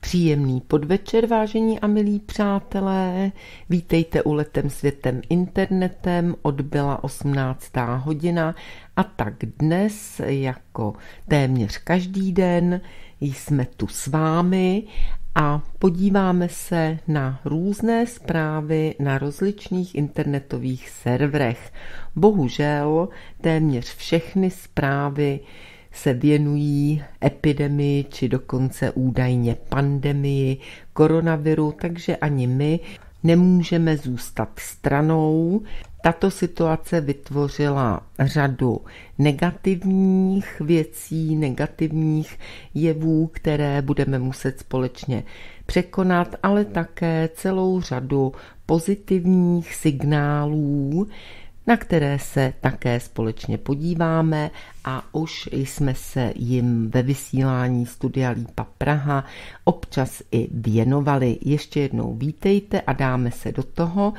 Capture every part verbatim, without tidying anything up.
Příjemný podvečer, vážení a milí přátelé. Vítejte u Letem světem internetem, odbyla osmnáctá hodina a tak dnes, jako téměř každý den, jsme tu s vámi a podíváme se na různé zprávy na rozličných internetových serverech. Bohužel téměř všechny zprávy se věnují epidemii či dokonce údajně pandemii koronaviru, takže ani my nemůžeme zůstat stranou. Tato situace vytvořila řadu negativních věcí, negativních jevů, které budeme muset společně překonat, ale také celou řadu pozitivních signálů, na které se také společně podíváme a už jsme se jim ve vysílání Studia Lípa Praha občas i věnovali. Ještě jednou vítejte a dáme se do toho.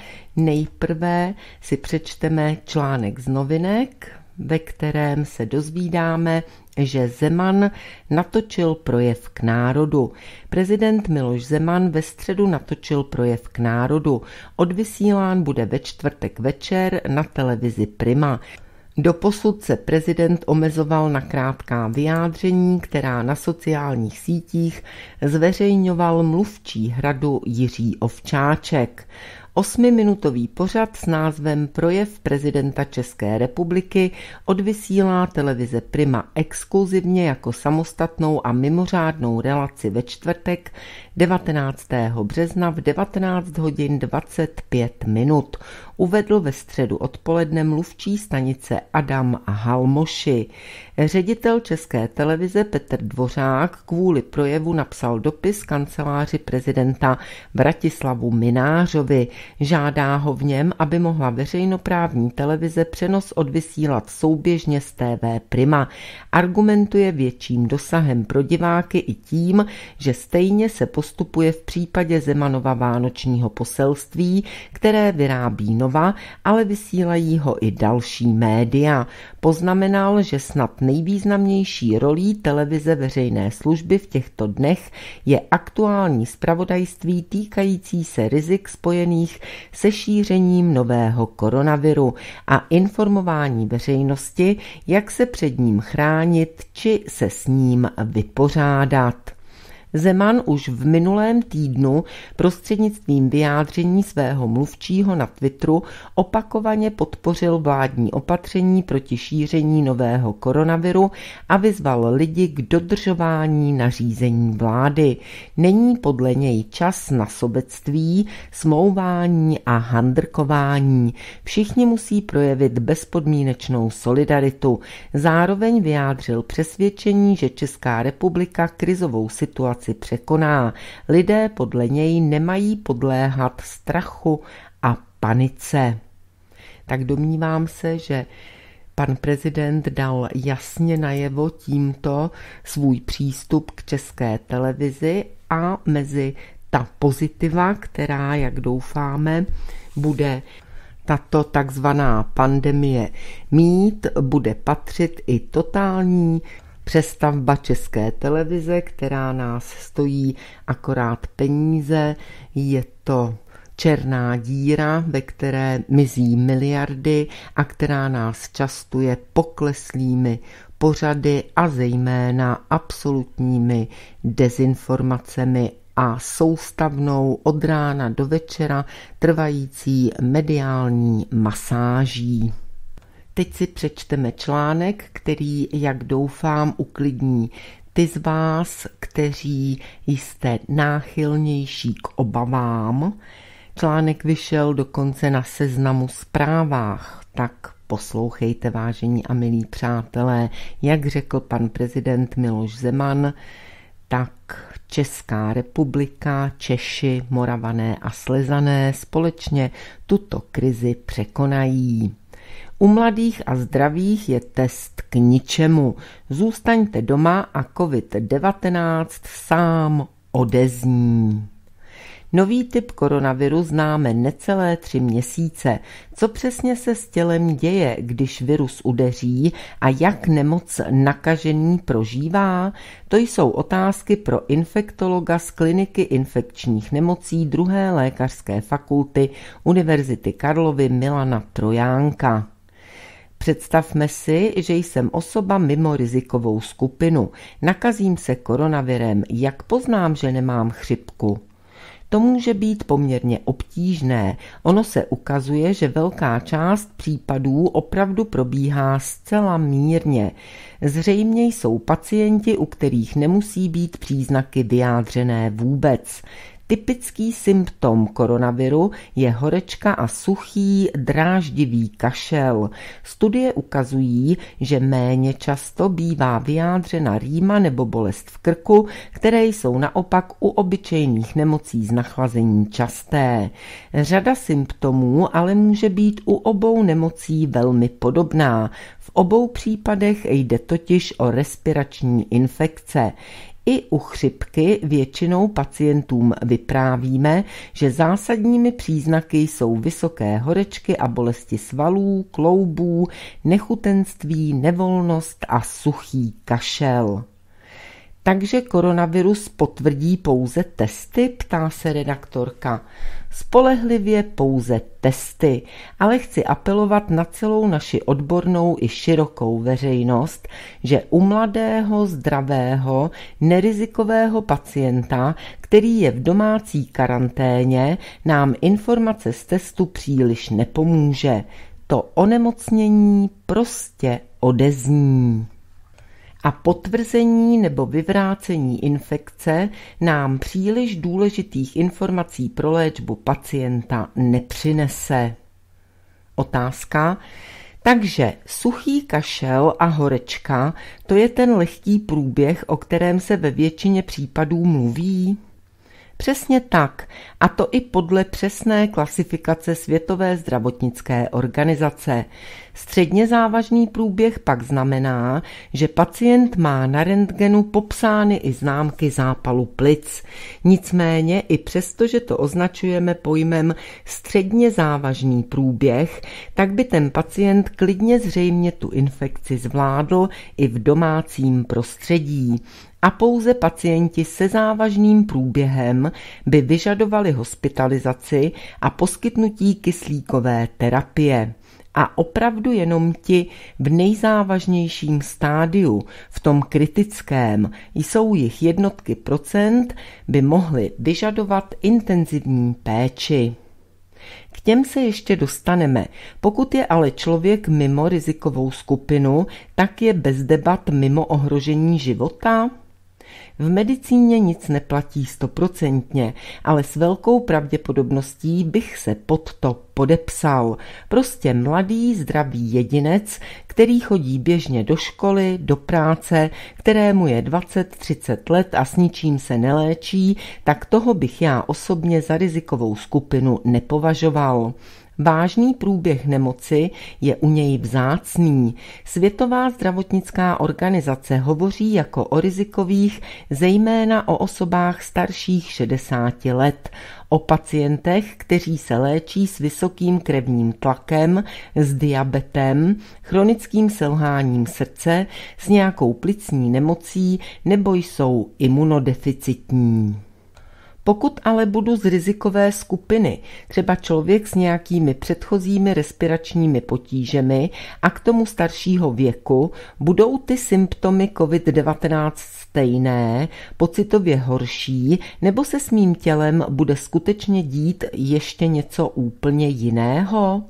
Nejprve si přečteme článek z novinek, ve kterém se dozvídáme, že Zeman natočil projev k národu. Prezident Miloš Zeman ve středu natočil projev k národu. Odvysílán bude ve čtvrtek večer na televizi Prima. Doposud se prezident omezoval na krátká vyjádření, která na sociálních sítích zveřejňoval mluvčí Hradu Jiří Ovčáček. Osmiminutový pořad s názvem Projev prezidenta České republiky odvysílá televize Prima exkluzivně jako samostatnou a mimořádnou relaci ve čtvrtek devatenáctého března v devatenáct hodin dvacet pět minut. Uvedl ve středu odpoledne mluvčí stanice Adam Halmoši. Ředitel České televize Petr Dvořák kvůli projevu napsal dopis kanceláři prezidenta Vratislavu Mynářovi. Žádá ho v něm, aby mohla veřejnoprávní televize přenos odvysílat souběžně s T V Prima. Argumentuje větším dosahem pro diváky i tím, že stejně se postupuje v případě Zemanova vánočního poselství, které vyrábí Nova, ale vysílají ho i další média. Poznamenal, že snad nejvýznamnější rolí televize veřejné služby v těchto dnech je aktuální zpravodajství týkající se rizik spojených se šířením nového koronaviru a informování veřejnosti, jak se před ním chránit či se s ním vypořádat. Zeman už v minulém týdnu prostřednictvím vyjádření svého mluvčího na Twitteru opakovaně podpořil vládní opatření proti šíření nového koronaviru a vyzval lidi k dodržování nařízení vlády. Není podle něj čas na sobectví, smlouvání a handrkování. Všichni musí projevit bezpodmínečnou solidaritu. Zároveň vyjádřil přesvědčení, že Česká republika krizovou situaci překoná. Lidé podle něj nemají podléhat strachu a panice. Tak domnívám se, že pan prezident dal jasně najevo tímto svůj přístup k České televizi a mezi ta pozitiva, která, jak doufáme, bude tato takzvaná pandemie mít, bude patřit i totální přestavba České televize, která nás stojí akorát peníze. Je to černá díra, ve které mizí miliardy a která nás častuje pokleslými pořady a zejména absolutními dezinformacemi a soustavnou od rána do večera trvající mediální masáží. Teď si přečteme článek, který, jak doufám, uklidní ty z vás, kteří jste náchylnější k obavám. Článek vyšel dokonce na Seznamu Zprávách, tak poslouchejte, vážení a milí přátelé, jak řekl pan prezident Miloš Zeman, tak Česká republika, Češi, Moravané a Slezané společně tuto krizi překonají. U mladých a zdravých je test k ničemu. Zůstaňte doma a covid devatenáct sám odezní. Nový typ koronaviru známe necelé tři měsíce. Co přesně se s tělem děje, když virus udeří a jak nemoc nakažený prožívá? To jsou otázky pro infektologa z kliniky infekčních nemocí druhé lékařské fakulty Univerzity Karlovy Milana Trojánka. Představme si, že jsem osoba mimo rizikovou skupinu. Nakazím se koronavirem. Jak poznám, že nemám chřipku? To může být poměrně obtížné. Ono se ukazuje, že velká část případů opravdu probíhá zcela mírně. Zřejmě jsou pacienti, u kterých nemusí být příznaky vyjádřené vůbec. Typický symptom koronaviru je horečka a suchý, dráždivý kašel. Studie ukazují, že méně často bývá vyjádřena rýma nebo bolest v krku, které jsou naopak u obyčejných nemocí z nachlazení časté. Řada symptomů ale může být u obou nemocí velmi podobná. V obou případech jde totiž o respirační infekce. I u chřipky většinou pacientům vyprávíme, že zásadními příznaky jsou vysoké horečky a bolesti svalů, kloubů, nechutenství, nevolnost a suchý kašel. Takže koronavirus potvrdí pouze testy, ptá se redaktorka. Spolehlivě pouze testy, ale chci apelovat na celou naši odbornou i širokou veřejnost, že u mladého, zdravého, nerizikového pacienta, který je v domácí karanténě, nám informace z testu příliš nepomůže. To onemocnění prostě odezní. A potvrzení nebo vyvrácení infekce nám příliš důležitých informací pro léčbu pacienta nepřinese. Otázka. Takže suchý kašel a horečka, to je ten lehký průběh, o kterém se ve většině případů mluví? Přesně tak, a to i podle přesné klasifikace Světové zdravotnické organizace. Středně závažný průběh pak znamená, že pacient má na rentgenu popsány i známky zápalu plic. Nicméně i přesto, že to označujeme pojmem středně závažný průběh, tak by ten pacient klidně zřejmě tu infekci zvládl i v domácím prostředí. A pouze pacienti se závažným průběhem by vyžadovali hospitalizaci a poskytnutí kyslíkové terapie. A opravdu jenom ti v nejzávažnějším stádiu, v tom kritickém, jsou jich jednotky procent, by mohli vyžadovat intenzivní péči. K těm se ještě dostaneme. Pokud je ale člověk mimo rizikovou skupinu, tak je bez debat mimo ohrožení života? V medicíně nic neplatí stoprocentně, ale s velkou pravděpodobností bych se pod to podepsal. Prostě mladý, zdravý jedinec, který chodí běžně do školy, do práce, kterému je dvacet třicet let a s ničím se neléčí, tak toho bych já osobně za rizikovou skupinu nepovažoval. Vážný průběh nemoci je u něj vzácný. Světová zdravotnická organizace hovoří jako o rizikových, zejména o osobách starších šedesáti let, o pacientech, kteří se léčí s vysokým krevním tlakem, s diabetem, chronickým selháním srdce, s nějakou plicní nemocí nebo jsou imunodeficitní. Pokud ale budu z rizikové skupiny, třeba člověk s nějakými předchozími respiračními potížemi a k tomu staršího věku, budou ty symptomy covid devatenáct stejné, pocitově horší, nebo se s mým tělem bude skutečně dít ještě něco úplně jiného?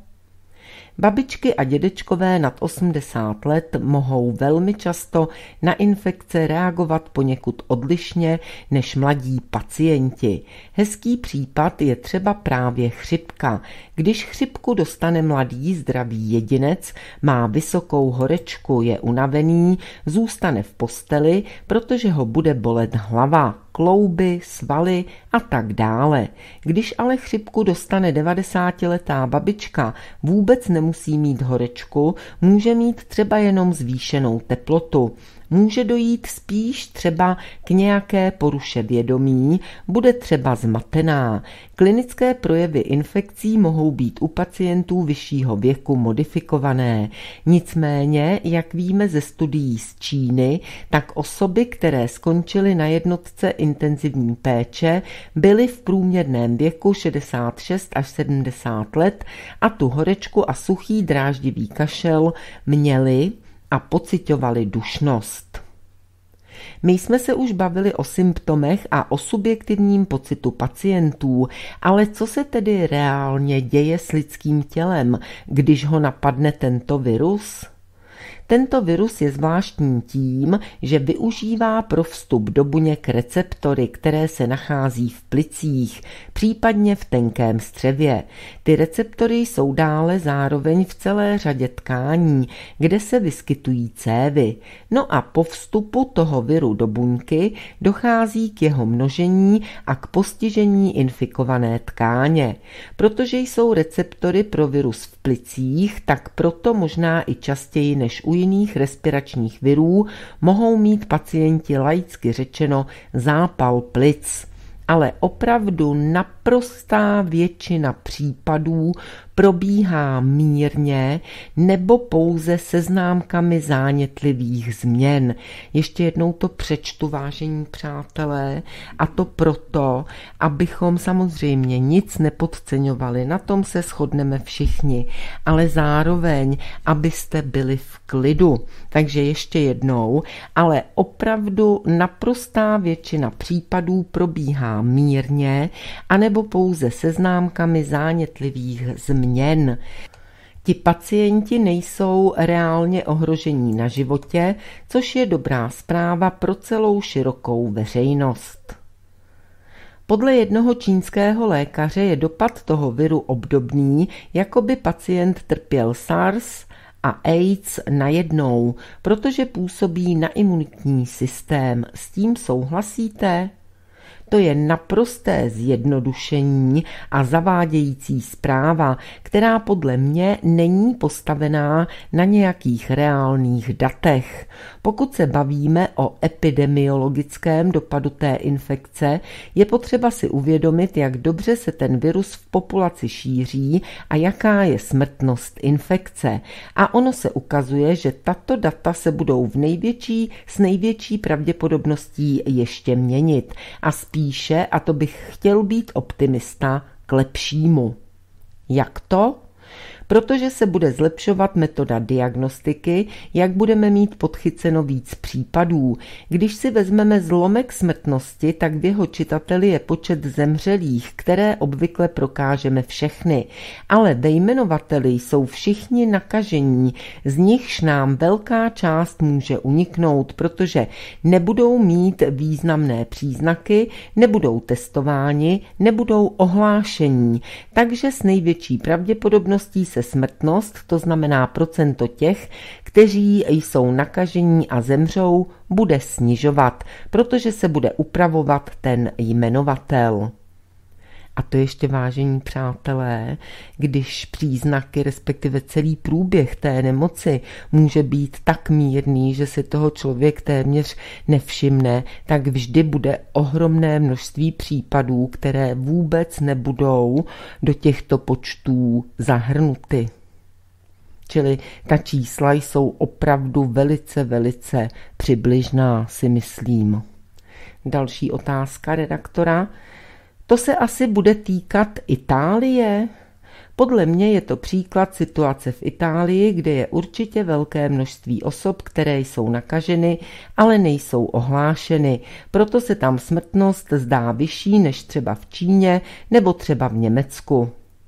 Babičky a dědečkové nad osmdesát let mohou velmi často na infekce reagovat poněkud odlišně než mladí pacienti. Hezký případ je třeba právě chřipka. Když chřipku dostane mladý zdravý jedinec, má vysokou horečku, je unavený, zůstane v posteli, protože ho bude bolet hlava, klouby, svaly a tak dále. Když ale chřipku dostane devadesátiletá babička, vůbec nemusí mít horečku, může mít třeba jenom zvýšenou teplotu. může dojít spíš třeba k nějaké poruše vědomí, bude třeba zmatená. Klinické projevy infekcí mohou být u pacientů vyššího věku modifikované. Nicméně, jak víme ze studií z Číny, tak osoby, které skončily na jednotce intenzivní péče, byly v průměrném věku šedesát šest až sedmdesát let a tu horečku a suchý dráždivý kašel měli a pociťovali dušnost. My jsme se už bavili o symptomech a o subjektivním pocitu pacientů, ale co se tedy reálně děje s lidským tělem, když ho napadne tento virus? Tento virus je zvláštní tím, že využívá pro vstup do buněk receptory, které se nachází v plicích, případně v tenkém střevě. Ty receptory jsou dále zároveň v celé řadě tkání, kde se vyskytují cévy. No a po vstupu toho viru do buňky dochází k jeho množení a k postižení infikované tkáně. Protože jsou receptory pro virus v plicích, tak proto možná i častěji než u jiných respiračních virů mohou mít pacienti laicky řečeno zápal plic. Ale opravdu naprostá většina případů probíhá mírně nebo pouze se známkami zánětlivých změn. Ještě jednou to přečtu, vážení přátelé, a to proto, abychom samozřejmě nic nepodceňovali, na tom se shodneme všichni, ale zároveň, abyste byli v klidu. Takže ještě jednou, ale opravdu naprostá většina případů probíhá mírně, anebo pouze se známkami zánětlivých změn. Měn. Ti pacienti nejsou reálně ohrožení na životě, což je dobrá zpráva pro celou širokou veřejnost. Podle jednoho čínského lékaře je dopad toho viru obdobný, jako by pacient trpěl SARS a AIDS najednou, protože působí na imunitní systém. S tím souhlasíte? To je naprosté zjednodušení a zavádějící zpráva, která podle mě není postavená na nějakých reálných datech. Pokud se bavíme o epidemiologickém dopadu té infekce, je potřeba si uvědomit, jak dobře se ten virus v populaci šíří a jaká je smrtnost infekce. A ono se ukazuje, že tato data se budou v největší, s největší pravděpodobností ještě měnit a spíše, a to bych chtěl být optimista, k lepšímu. Jak to? Protože se bude zlepšovat metoda diagnostiky, jak budeme mít podchyceno víc případů. Když si vezmeme zlomek smrtnosti, tak v jeho čitateli je počet zemřelých, které obvykle prokážeme všechny. Ale ve jmenovateli jsou všichni nakažení, z nichž nám velká část může uniknout, protože nebudou mít významné příznaky, nebudou testováni, nebudou ohlášení. Takže s největší pravděpodobností se smrtnost, to znamená procento těch, kteří jsou nakažení a zemřou, bude snižovat, protože se bude upravovat ten jmenovatel. A to ještě, vážení přátelé, když příznaky, respektive celý průběh té nemoci může být tak mírný, že si toho člověk téměř nevšimne, tak vždy bude ohromné množství případů, které vůbec nebudou do těchto počtů zahrnuty. Čili ta čísla jsou opravdu velice, velice přibližná, si myslím. Další otázka redaktora. To se asi bude týkat Itálie? Podle mě je to příklad situace v Itálii, kde je určitě velké množství osob, které jsou nakaženy, ale nejsou ohlášeny. Proto se tam smrtnost zdá vyšší než třeba v Číně nebo třeba v Německu.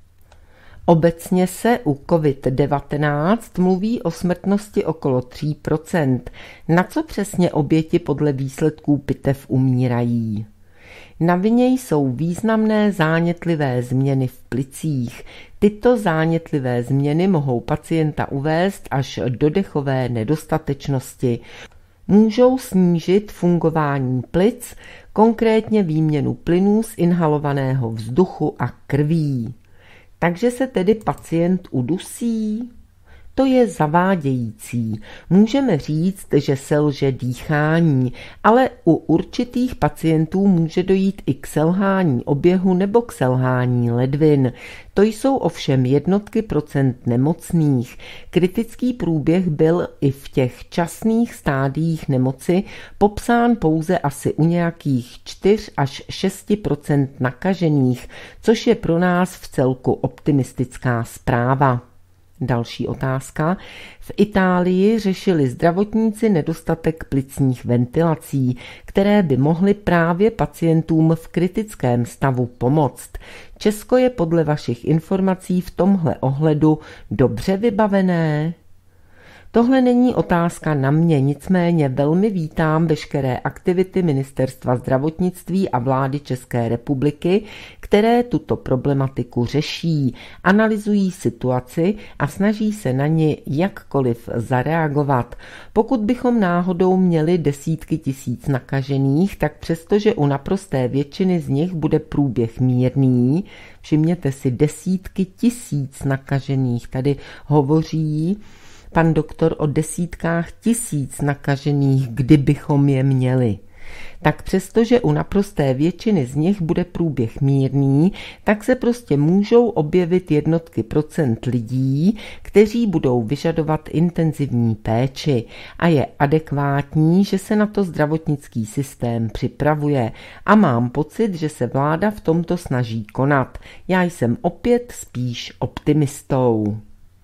Obecně se u covid devatenáct mluví o smrtnosti okolo tří procent. Na co přesně oběti podle výsledků pitev umírají? Na vině jsou významné zánětlivé změny v plicích. Tyto zánětlivé změny mohou pacienta uvést až do dechové nedostatečnosti. Můžou snížit fungování plic, konkrétně výměnu plynů z inhalovaného vzduchu a krví. Takže se tedy pacient udusí? To je zavádějící. Můžeme říct, že selže dýchání, ale u určitých pacientů může dojít i k selhání oběhu nebo k selhání ledvin. To jsou ovšem jednotky procent nemocných. Kritický průběh byl i v těch časných stádiích nemoci popsán pouze asi u nějakých čtyři až šest procent nakažených, což je pro nás v celku optimistická zpráva. Další otázka. V Itálii řešili zdravotníci nedostatek plicních ventilací, které by mohly právě pacientům v kritickém stavu pomoct. Česko je podle vašich informací v tomhle ohledu dobře vybavené? Tohle není otázka na mě, nicméně velmi vítám veškeré aktivity Ministerstva zdravotnictví a vlády České republiky, které tuto problematiku řeší, analyzují situaci a snaží se na ni jakkoliv zareagovat. Pokud bychom náhodou měli desítky tisíc nakažených, tak přestože u naprosté většiny z nich bude průběh mírný, všimněte si, desítky tisíc nakažených, tady hovoří pan doktor o desítkách tisíc nakažených, kdybychom je měli. Tak přestože u naprosté většiny z nich bude průběh mírný, tak se prostě můžou objevit jednotky procent lidí, kteří budou vyžadovat intenzivní péči a je adekvátní, že se na to zdravotnický systém připravuje a mám pocit, že se vláda v tomto snaží konat. Já jsem opět spíš optimistou.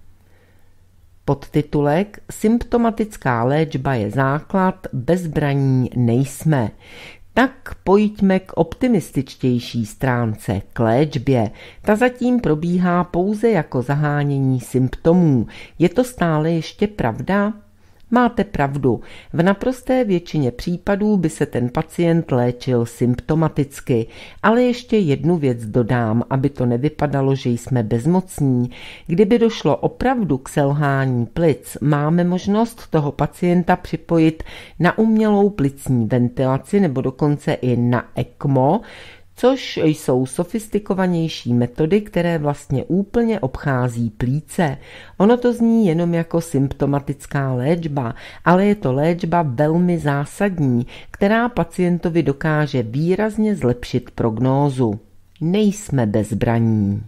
Podtitulek Symptomatická léčba je základ, bezbraní nejsme. Tak pojďme k optimističtější stránce, k léčbě. Ta zatím probíhá pouze jako zahánění symptomů. Je to stále ještě pravda? Máte pravdu. V naprosté většině případů by se ten pacient léčil symptomaticky, ale ještě jednu věc dodám, aby to nevypadalo, že jsme bezmocní. Kdyby došlo opravdu k selhání plic, máme možnost toho pacienta připojit na umělou plicní ventilaci nebo dokonce i na ECMO, což jsou sofistikovanější metody, které vlastně úplně obchází plíce. Ono to zní jenom jako symptomatická léčba, ale je to léčba velmi zásadní, která pacientovi dokáže výrazně zlepšit prognózu. Nejsme bezbraní.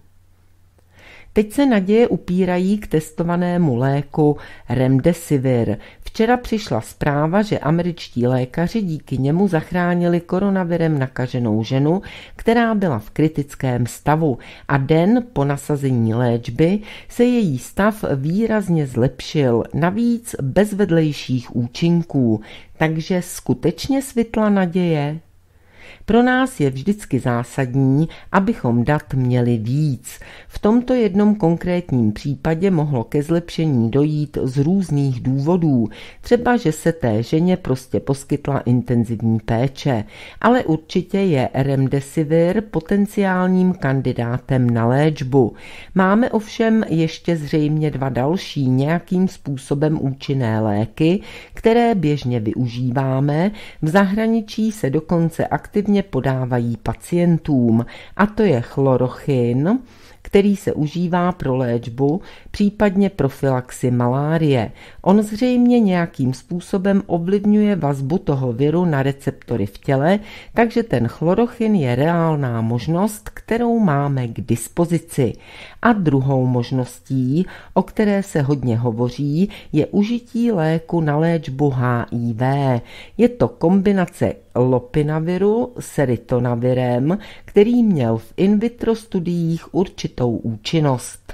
Teď se naděje upírají k testovanému léku Remdesivir. Včera přišla zpráva, že američtí lékaři díky němu zachránili koronavirem nakaženou ženu, která byla v kritickém stavu a den po nasazení léčby se její stav výrazně zlepšil, navíc bez vedlejších účinků. Takže skutečně svitla naděje? Pro nás je vždycky zásadní, abychom dat měli víc. V tomto jednom konkrétním případě mohlo ke zlepšení dojít z různých důvodů. Třeba, že se té ženě prostě poskytla intenzivní péče. Ale určitě je Remdesivir potenciálním kandidátem na léčbu. Máme ovšem ještě zřejmě dva další nějakým způsobem účinné léky, které běžně využíváme. V zahraničí se dokonce aktivně podávají pacientům, a to je chlorochin, který se užívá pro léčbu, případně profilaxi malárie. On zřejmě nějakým způsobem ovlivňuje vazbu toho viru na receptory v těle, takže ten chlorochin je reálná možnost, kterou máme k dispozici. A druhou možností, o které se hodně hovoří, je užití léku na léčbu H I V. Je to kombinace lopinaviru s ritonavirem, který měl v in vitro studiích určitou účinnost.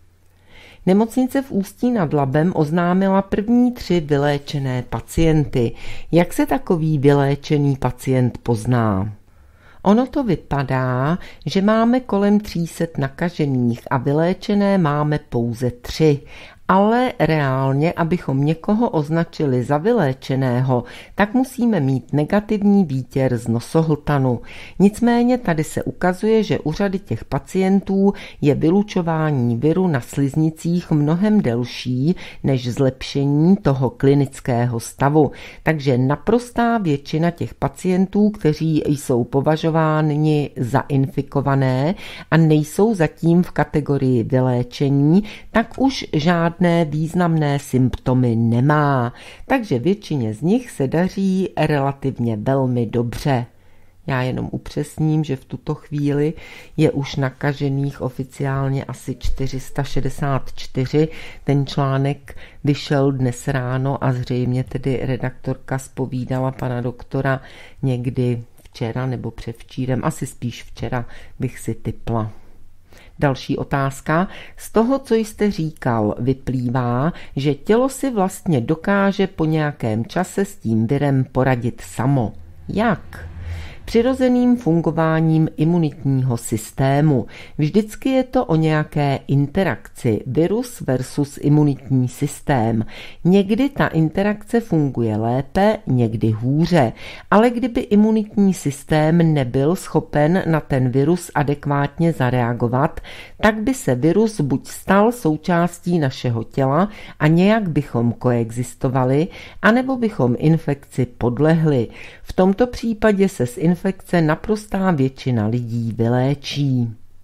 Nemocnice v Ústí nad Labem oznámila první tři vyléčené pacienty. Jak se takový vyléčený pacient pozná? Ono to vypadá, že máme kolem tří set nakažených a vyléčené máme pouze tři. Ale reálně, abychom někoho označili za vyléčeného, tak musíme mít negativní výtěr z nosohltanu. Nicméně tady se ukazuje, že u řady těch pacientů je vylučování viru na sliznicích mnohem delší než zlepšení toho klinického stavu. Takže naprostá většina těch pacientů, kteří jsou považováni za infikované a nejsou zatím v kategorii vyléčení, tak už žádný žádné významné symptomy nemá, takže většině z nich se daří relativně velmi dobře. Já jenom upřesním, že v tuto chvíli je už nakažených oficiálně asi čtyři sta šedesát čtyři. Ten článek vyšel dnes ráno a zřejmě tedy redaktorka zpovídala pana doktora někdy včera nebo převčírem, asi spíš včera bych si tipla. Další otázka. Z toho, co jste říkal, vyplývá, že tělo si vlastně dokáže po nějakém čase s tím virem poradit samo. Jak? Přirozeným fungováním imunitního systému. Vždycky je to o nějaké interakci virus versus imunitní systém. Někdy ta interakce funguje lépe, někdy hůře, ale kdyby imunitní systém nebyl schopen na ten virus adekvátně zareagovat, tak by se virus buď stal součástí našeho těla a nějak bychom koexistovali, anebo bychom infekci podlehli. V tomto případě se s infekce naprostá většina lidí vyléčí.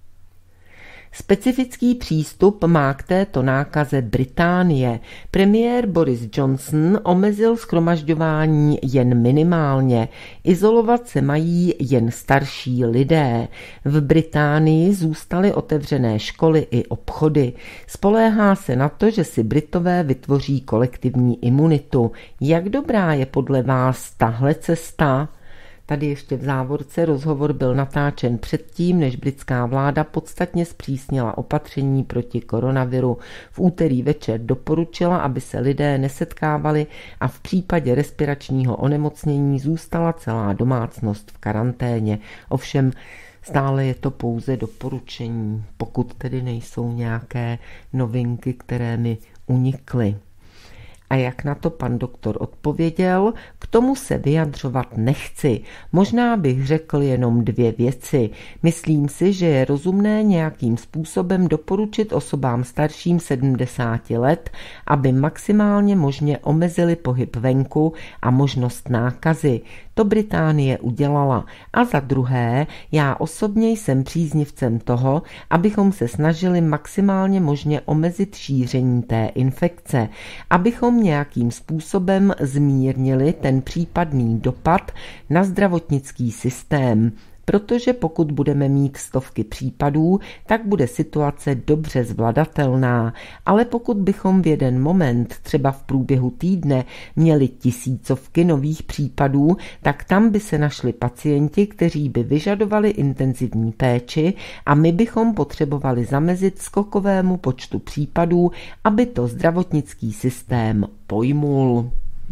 Specifický přístup má k této nákaze Británie. Premiér Boris Johnson omezil shromažďování jen minimálně. Izolovat se mají jen starší lidé. V Británii zůstaly otevřené školy i obchody. Spoléhá se na to, že si Britové vytvoří kolektivní imunitu. Jak dobrá je podle vás tahle cesta? Tady ještě v závorce rozhovor byl natáčen předtím, než britská vláda podstatně zpřísnila opatření proti koronaviru. V úterý večer doporučila, aby se lidé nesetkávali a v případě respiračního onemocnění zůstala celá domácnost v karanténě. Ovšem stále je to pouze doporučení, pokud tedy nejsou nějaké novinky, které mi unikly. A jak na to pan doktor odpověděl, k tomu se vyjadřovat nechci. Možná bych řekl jenom dvě věci. Myslím si, že je rozumné nějakým způsobem doporučit osobám starším sedmdesáti let, aby maximálně možně omezili pohyb venku a možnost nákazy. To Británie udělala. A za druhé, já osobně jsem příznivcem toho, abychom se snažili maximálně možně omezit šíření té infekce, abychom nějakým způsobem zmírnili ten případný dopad na zdravotnický systém. Protože pokud budeme mít stovky případů, tak bude situace dobře zvladatelná, ale pokud bychom v jeden moment, třeba v průběhu týdne, měli tisícovky nových případů, tak tam by se našli pacienti, kteří by vyžadovali intenzivní péči a my bychom potřebovali zamezit skokovému počtu případů, aby to zdravotnický systém pojmul.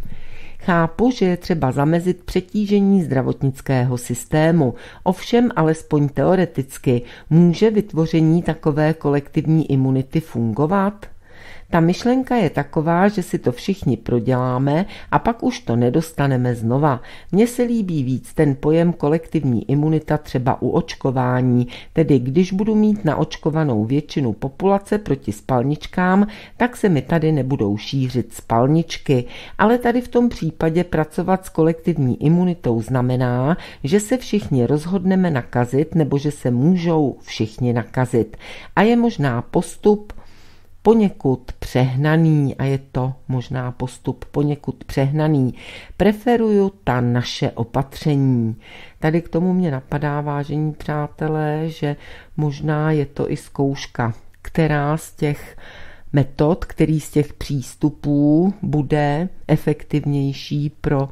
Chápu, že je třeba zamezit přetížení zdravotnického systému, ovšem alespoň teoreticky může vytvoření takové kolektivní imunity fungovat? Ta myšlenka je taková, že si to všichni proděláme a pak už to nedostaneme znova. Mně se líbí víc ten pojem kolektivní imunita třeba u očkování, tedy když budu mít naočkovanou většinu populace proti spalničkám, tak se mi tady nebudou šířit spalničky. Ale tady v tom případě pracovat s kolektivní imunitou znamená, že se všichni rozhodneme nakazit nebo že se můžou všichni nakazit. A je možná postup poněkud přehnaný a je to možná postup poněkud přehnaný. Preferuju ta naše opatření. Tady k tomu mě napadá, vážení přátelé, že možná je to i zkouška, která z těch metod, který z těch přístupů bude efektivnější pro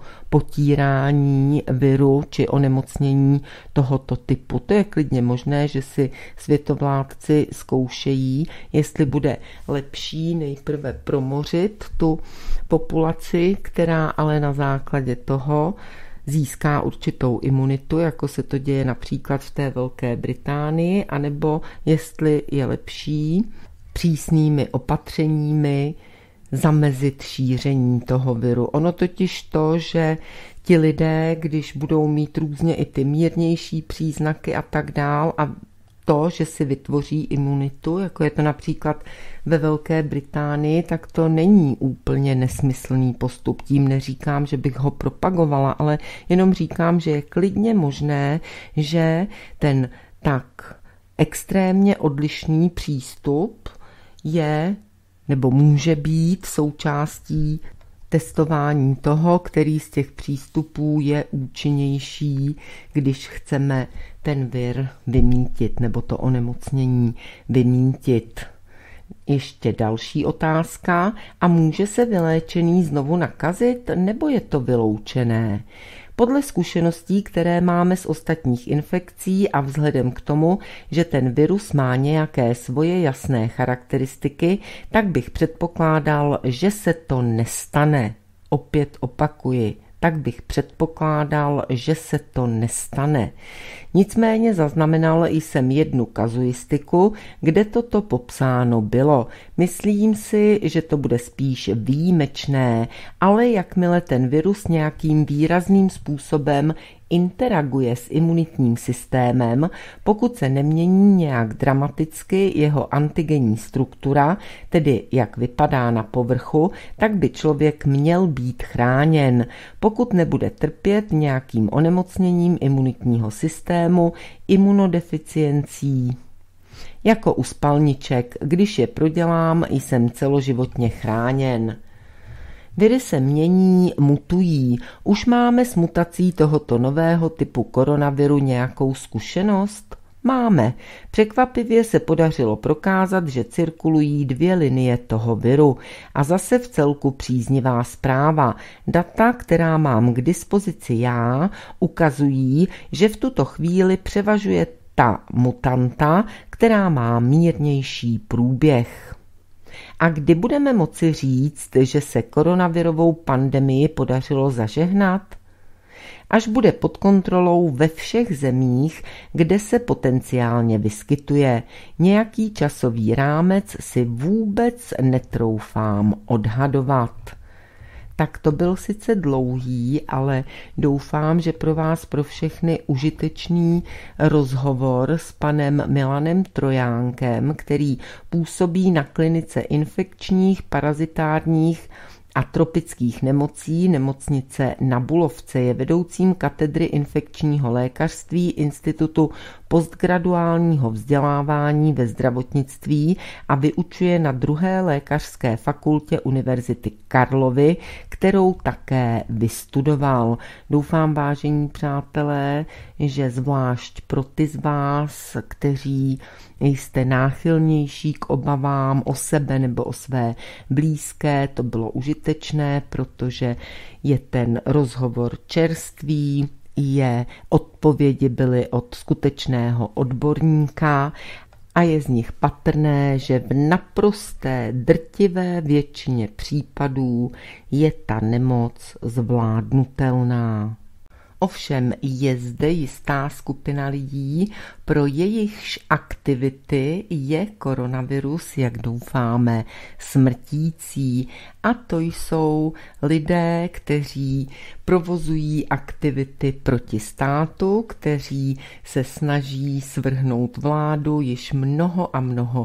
potírání viru či onemocnění tohoto typu. To je klidně možné, že si světovládci zkoušejí, jestli bude lepší nejprve promořit tu populaci, která ale na základě toho získá určitou imunitu, jako se to děje například v té Velké Británii, anebo jestli je lepší přísnými opatřeními zamezit šíření toho viru. Ono totiž to, že ti lidé, když budou mít různě i ty mírnější příznaky a tak dál a to, že si vytvoří imunitu, jako je to například ve Velké Británii, tak to není úplně nesmyslný postup. Tím neříkám, že bych ho propagovala, ale jenom říkám, že je klidně možné, že ten tak extrémně odlišný přístup je nebo může být součástí testování toho, který z těch přístupů je účinnější, když chceme ten vir vymítit nebo to onemocnění vymítit. Ještě další otázka. A může se vyléčený znovu nakazit, nebo je to vyloučené? Podle zkušeností, které máme z ostatních infekcí a vzhledem k tomu, že ten virus má nějaké svoje jasné charakteristiky, tak bych předpokládal, že se to nestane. Opět opakuji, tak bych předpokládal, že se to nestane. Nicméně zaznamenal jsem jednu kazuistiku, kde toto popsáno bylo. Myslím si, že to bude spíš výjimečné, ale jakmile ten virus nějakým výrazným způsobem interaguje s imunitním systémem, pokud se nemění nějak dramaticky jeho antigenní struktura, tedy jak vypadá na povrchu, tak by člověk měl být chráněn, pokud nebude trpět nějakým onemocněním imunitního systému, imunodeficiencí. Jako u spalniček, když je prodělám, jsem celoživotně chráněn. Viry se mění, mutují. Už máme s mutací tohoto nového typu koronaviru nějakou zkušenost? Máme. Překvapivě se podařilo prokázat, že cirkulují dvě linie toho viru. A zase v celku příznivá zpráva. Data, která mám k dispozici já, ukazují, že v tuto chvíli převažuje ta mutanta, která má mírnější průběh. A kdy budeme moci říct, že se koronavirovou pandemii podařilo zažehnat? Až bude pod kontrolou ve všech zemích, kde se potenciálně vyskytuje. Nějaký časový rámec si vůbec netroufám odhadovat. Tak to byl sice dlouhý, ale doufám, že pro vás pro všechny užitečný rozhovor s panem Milanem Trojánkem, který působí na klinice infekčních, parazitárních a tropických nemocí nemocnice Na Bulovce, je vedoucím katedry infekčního lékařství Institutu postgraduálního vzdělávání ve zdravotnictví a vyučuje na druhé lékařské fakultě Univerzity Karlovy, kterou také vystudoval. Doufám, vážení přátelé, že zvlášť pro ty z vás, kteří jste náchylnější k obavám o sebe nebo o své blízké, to bylo užitečné, protože je ten rozhovor čerstvý, je odpovědi byly od skutečného odborníka a je z nich patrné, že v naprosté drtivé většině případů je ta nemoc zvládnutelná. Ovšem je zde jistá skupina lidí, pro jejichž aktivity je koronavirus, jak doufáme, smrtící. A to jsou lidé, kteří provozují aktivity proti státu, kteří se snaží svrhnout vládu již mnoho a mnoho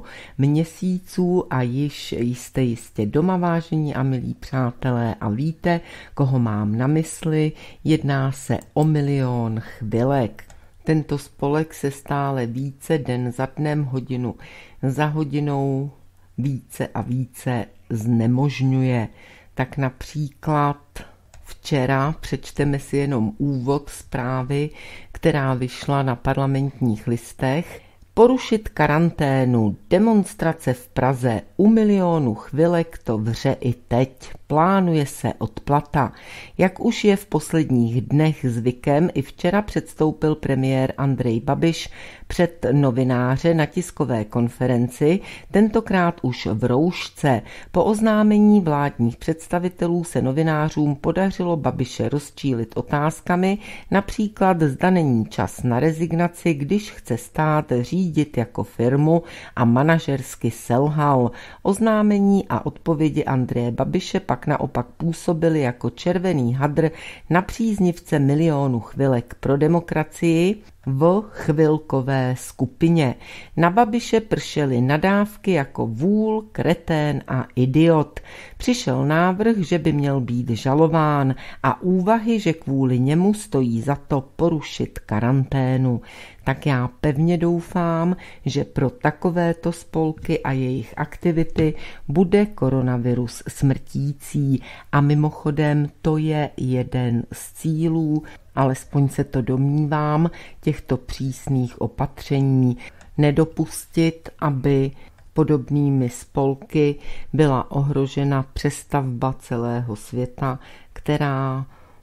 měsíců a již jste jistě doma, vážení a milí přátelé, a víte, koho mám na mysli. Jedná se o Milion chvilek. Tento spolek se stále více den za dnem, hodinu za hodinou více a více znemožňuje. Tak například včera, přečteme si jenom úvod zprávy, která vyšla na Parlamentních listech, porušit karanténu, demonstrace v Praze, u Milionu chvilek to vře i teď, plánuje se odplata. Jak už je v posledních dnech zvykem, i včera předstoupil premiér Andrej Babiš před novináře na tiskové konferenci, tentokrát už v roušce. Po oznámení vládních představitelů se novinářům podařilo Babiše rozčílit otázkami, například zda není čas na rezignaci, když chce stát řídit jako firmu a manažersky selhal. Oznámení a odpovědi Andreje Babiše pak naopak působily jako červený hadr na příznivce Milionu chvilek pro demokracii. v chvilkové skupině. Na Babiše pršely nadávky jako vůl, kretén a idiot. Přišel návrh, že by měl být žalován a úvahy, že kvůli němu stojí za to porušit karanténu. Tak já pevně doufám, že pro takovéto spolky a jejich aktivity bude koronavirus smrtící a mimochodem to je jeden z cílů, alespoň se to domnívám, těchto přísných opatření. Nedopustit, aby podobnými spolky byla ohrožena přestavba celého světa, která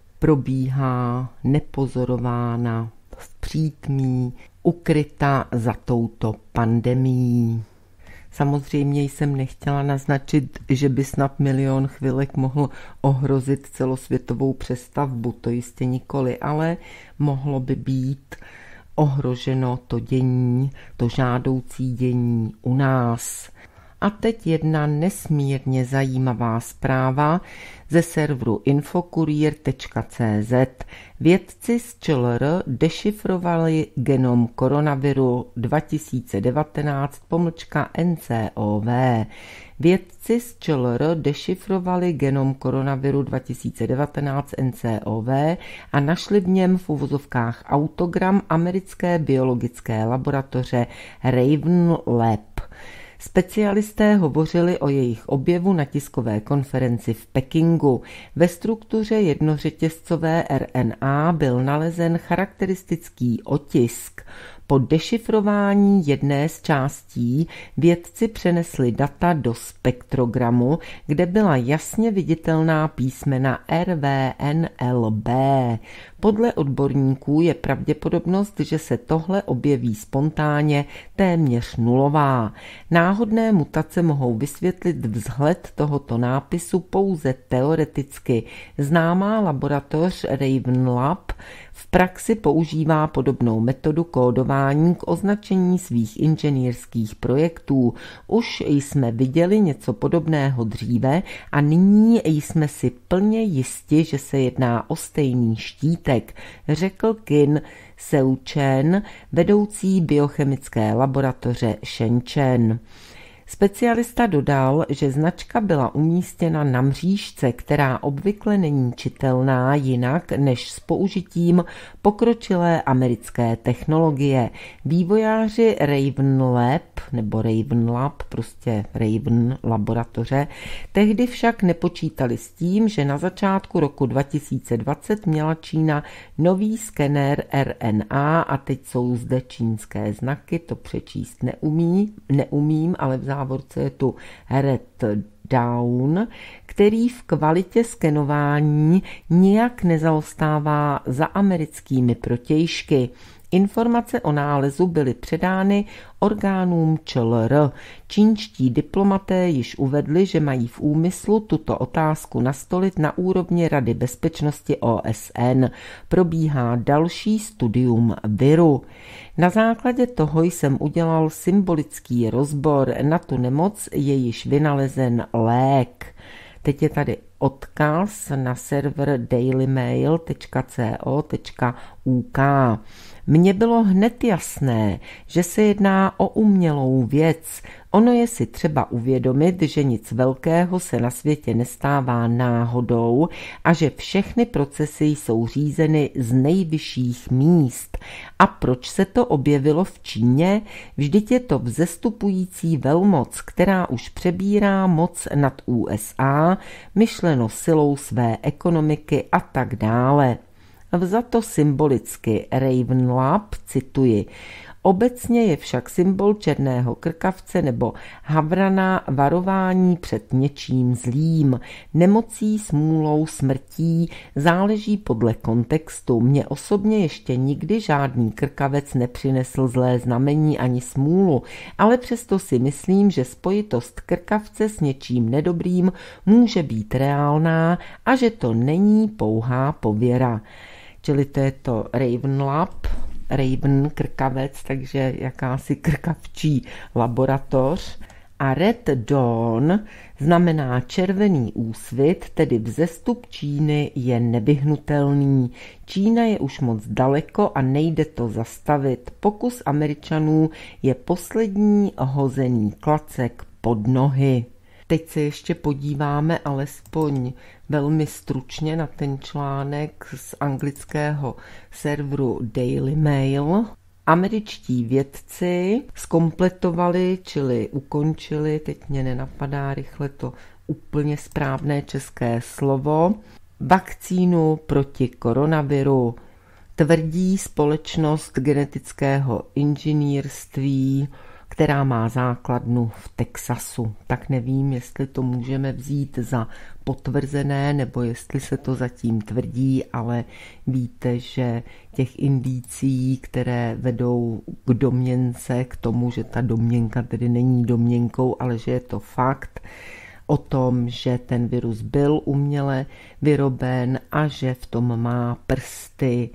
probíhá nepozorována v přítmí, ukryta za touto pandemií. Samozřejmě jsem nechtěla naznačit, že by snad milion chvilek mohl ohrozit celosvětovou přestavbu, to jistě nikoli, ale mohlo by být ohroženo to dění, to žádoucí dění u nás. A teď jedna nesmírně zajímavá zpráva ze serveru infokurier tečka cé zet. Vědci z ČLR dešifrovali genom koronaviru dva tisíce devatenáct pomlčka N C O V. Vědci z ČLR dešifrovali genom koronaviru dva tisíce devatenáct N C O V a našli v něm v uvozovkách autogram americké biologické laboratoře Raven Lab. Specialisté hovořili o jejich objevu na tiskové konferenci v Pekingu. Ve struktuře jednořetězcové R N A byl nalezen charakteristický otisk. Po dešifrování jedné z částí vědci přenesli data do spektrogramu, kde byla jasně viditelná písmena R V N L B. Podle odborníků je pravděpodobnost, že se tohle objeví spontánně, téměř nulová. Náhodné mutace mohou vysvětlit vzhled tohoto nápisu pouze teoreticky. Známá laboratoř Raven Lab v praxi používá podobnou metodu kódování k označení svých inženýrských projektů. Už jsme viděli něco podobného dříve a nyní jsme si plně jisti, že se jedná o stejný štítek, řekl Qin Seuchen, vedoucí biochemické laboratoře Shenzhen. Specialista dodal, že značka byla umístěna na mřížce, která obvykle není čitelná jinak než s použitím pokročilé americké technologie. Vývojáři Raven Lab nebo Raven Lab, prostě Raven laboratoře, tehdy však nepočítali s tím, že na začátku roku dva tisíce dvacet měla Čína nový skener R N A a teď jsou zde čínské znaky, to přečíst neumí, neumím, ale v závorce je tu Red Dawn, který v kvalitě skenování nijak nezaostává za americkými protějšky. Informace o nálezu byly předány orgánům ČLR. Čínští diplomaté již uvedli, že mají v úmyslu tuto otázku nastolit na úrovni Rady bezpečnosti O S N. Probíhá další studium viru. Na základě toho jsem udělal symbolický rozbor. Na tu nemoc je již vynalezen lék. Teď je tady odkaz na server dailymail tečka co tečka ú ká. Mně bylo hned jasné, že se jedná o umělou věc. Ono je si třeba uvědomit, že nic velkého se na světě nestává náhodou a že všechny procesy jsou řízeny z nejvyšších míst. A proč se to objevilo v Číně? Vždyť je to vzestupující velmoc, která už přebírá moc nad U S A, myšleno silou své ekonomiky a tak dále. Vzato symbolicky Raven Lab, cituji, obecně je však symbol černého krkavce nebo havrana varování před něčím zlým, nemocí, smůlou, smrtí, záleží podle kontextu. Mně osobně ještě nikdy žádný krkavec nepřinesl zlé znamení ani smůlu, ale přesto si myslím, že spojitost krkavce s něčím nedobrým může být reálná a že to není pouhá pověra. Čili to je to Raven Lab, Raven krkavec, takže jakási krkavčí laboratoř. A Red Dawn znamená červený úsvit, tedy vzestup Číny je nevyhnutelný. Čína je už moc daleko a nejde to zastavit. Pokus Američanů je poslední hozený klacek pod nohy. Teď se ještě podíváme alespoň velmi stručně na ten článek z anglického serveru Daily Mail. Američtí vědci zkompletovali, čili ukončili, teď mě nenapadá rychle to úplně správné české slovo, vakcínu proti koronaviru, tvrdí společnost genetického inženýrství, která má základnu v Texasu. Tak nevím, jestli to můžeme vzít za potvrzené, nebo jestli se to zatím tvrdí, ale víte, že těch indicí, které vedou k domněnce, k tomu, že ta domněnka tedy není domněnkou, ale že je to fakt, o tom, že ten virus byl uměle vyroben a že v tom má prsty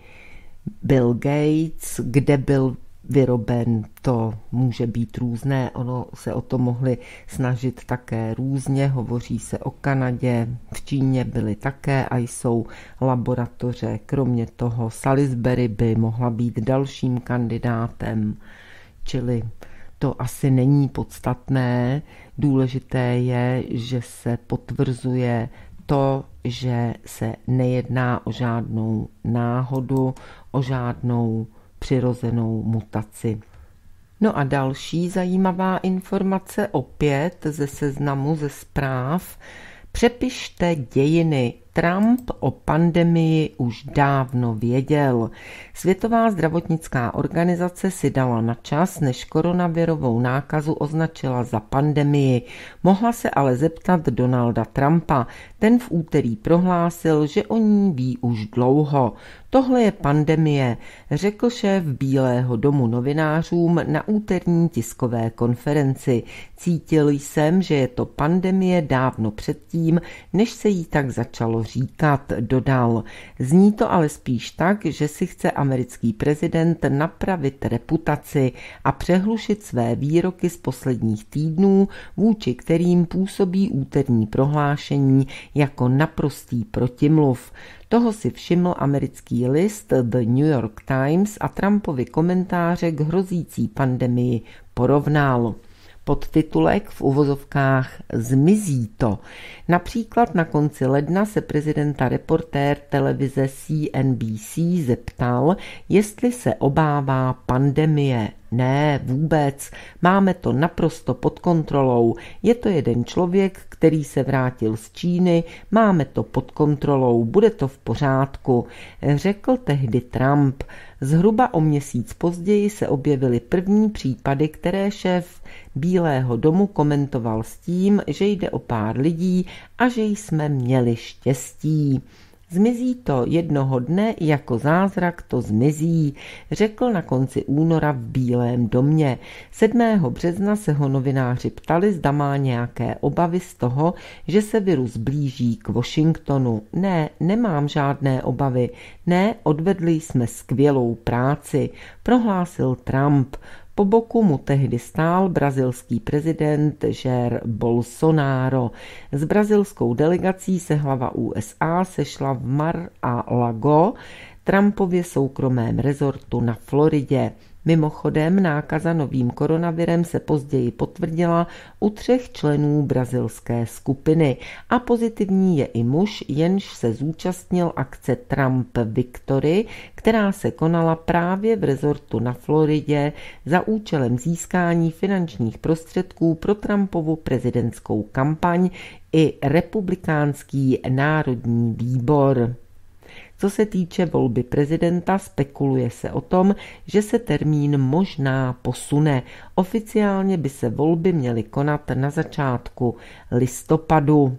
Bill Gates, kde byl vyroben, to může být různé, ono se o to mohli snažit také různě, hovoří se o Kanadě, v Číně byly také a jsou laboratoře, kromě toho Salisbury by mohla být dalším kandidátem, čili to asi není podstatné, důležité je, že se potvrzuje to, že se nejedná o žádnou náhodu, o žádnou přirozenou mutaci. No a další zajímavá informace opět ze seznamu ze zpráv. Přepište dějiny. Trump o pandemii už dávno věděl. Světová zdravotnická organizace si dala na čas, než koronavirovou nákazu označila za pandemii. Mohla se ale zeptat Donalda Trumpa. Ten v úterý prohlásil, že o ní ví už dlouho. Tohle je pandemie, řekl šéf Bílého domu novinářům na úterní tiskové konferenci. Cítil jsem, že je to pandemie dávno předtím, než se jí tak začalo říkat, dodal. Zní to ale spíš tak, že si chce americký prezident napravit reputaci a přehlušit své výroky z posledních týdnů, vůči kterým působí úterní prohlášení jako naprostý protimluv. Toho si všiml americký list The New York Times a Trumpovi komentáře k hrozící pandemii porovnal. Podtitulek v uvozovkách Zmizí to. Například na konci ledna se prezidenta reportér televize C N B C zeptal, jestli se obává pandemie. Ne, vůbec. Máme to naprosto pod kontrolou. Je to jeden člověk, který se vrátil z Číny. Máme to pod kontrolou. Bude to v pořádku, řekl tehdy Trump. Zhruba o měsíc později se objevily první případy, které šéf Bílého domu komentoval s tím, že jde o pár lidí a že jsme měli štěstí. Zmizí to jednoho dne, jako zázrak to zmizí, řekl na konci února v Bílém domě. sedmého března se ho novináři ptali, zda má nějaké obavy z toho, že se virus blíží k Washingtonu. Ne, nemám žádné obavy. Ne, odvedli jsme skvělou práci, prohlásil Trump. Po boku mu tehdy stál brazilský prezident Jair Bolsonaro. S brazilskou delegací se hlava U S A sešla v Mar-a-Lago, Trumpově soukromém rezortu na Floridě. Mimochodem, nákaza novým koronavirem se později potvrdila u třech členů brazilské skupiny a pozitivní je i muž, jenž se zúčastnil akce Trump Victory, která se konala právě v rezortu na Floridě za účelem získání finančních prostředků pro Trumpovu prezidentskou kampaň i republikánský národní výbor. Co se týče volby prezidenta, spekuluje se o tom, že se termín možná posune. Oficiálně by se volby měly konat na začátku listopadu.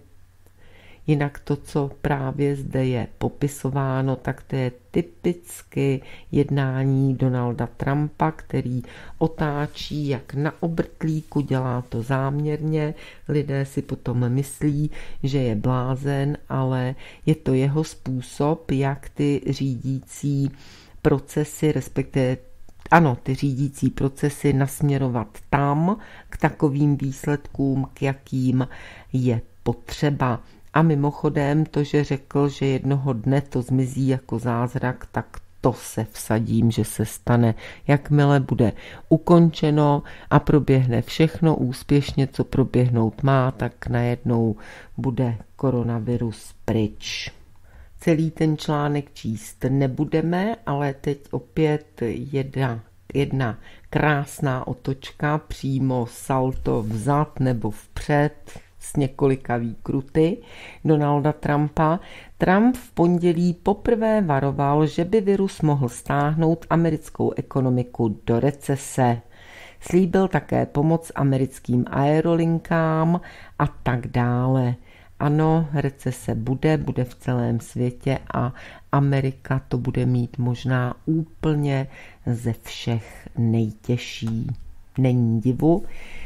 Jinak to, co právě zde je popisováno, tak to je typicky jednání Donalda Trumpa, který otáčí jak na obrtlíku, dělá to záměrně. Lidé si potom myslí, že je blázen, ale je to jeho způsob, jak ty řídící procesy, respektive ano, ty řídící procesy nasměrovat tam, k takovým výsledkům, k jakým je potřeba. A mimochodem to, že řekl, že jednoho dne to zmizí jako zázrak, tak to se vsadím, že se stane. Jakmile bude ukončeno a proběhne všechno úspěšně, co proběhnout má, tak najednou bude koronavirus pryč. Celý ten článek číst nebudeme, ale teď opět jedna, jedna krásná otočka, přímo salto vzad nebo vpřed s několika výkruty Donalda Trumpa. Trump v pondělí poprvé varoval, že by virus mohl stáhnout americkou ekonomiku do recese. Slíbil také pomoc americkým aerolinkám a tak dále. Ano, recese bude, bude v celém světě a Amerika to bude mít možná úplně ze všech nejtěžší. Není divu.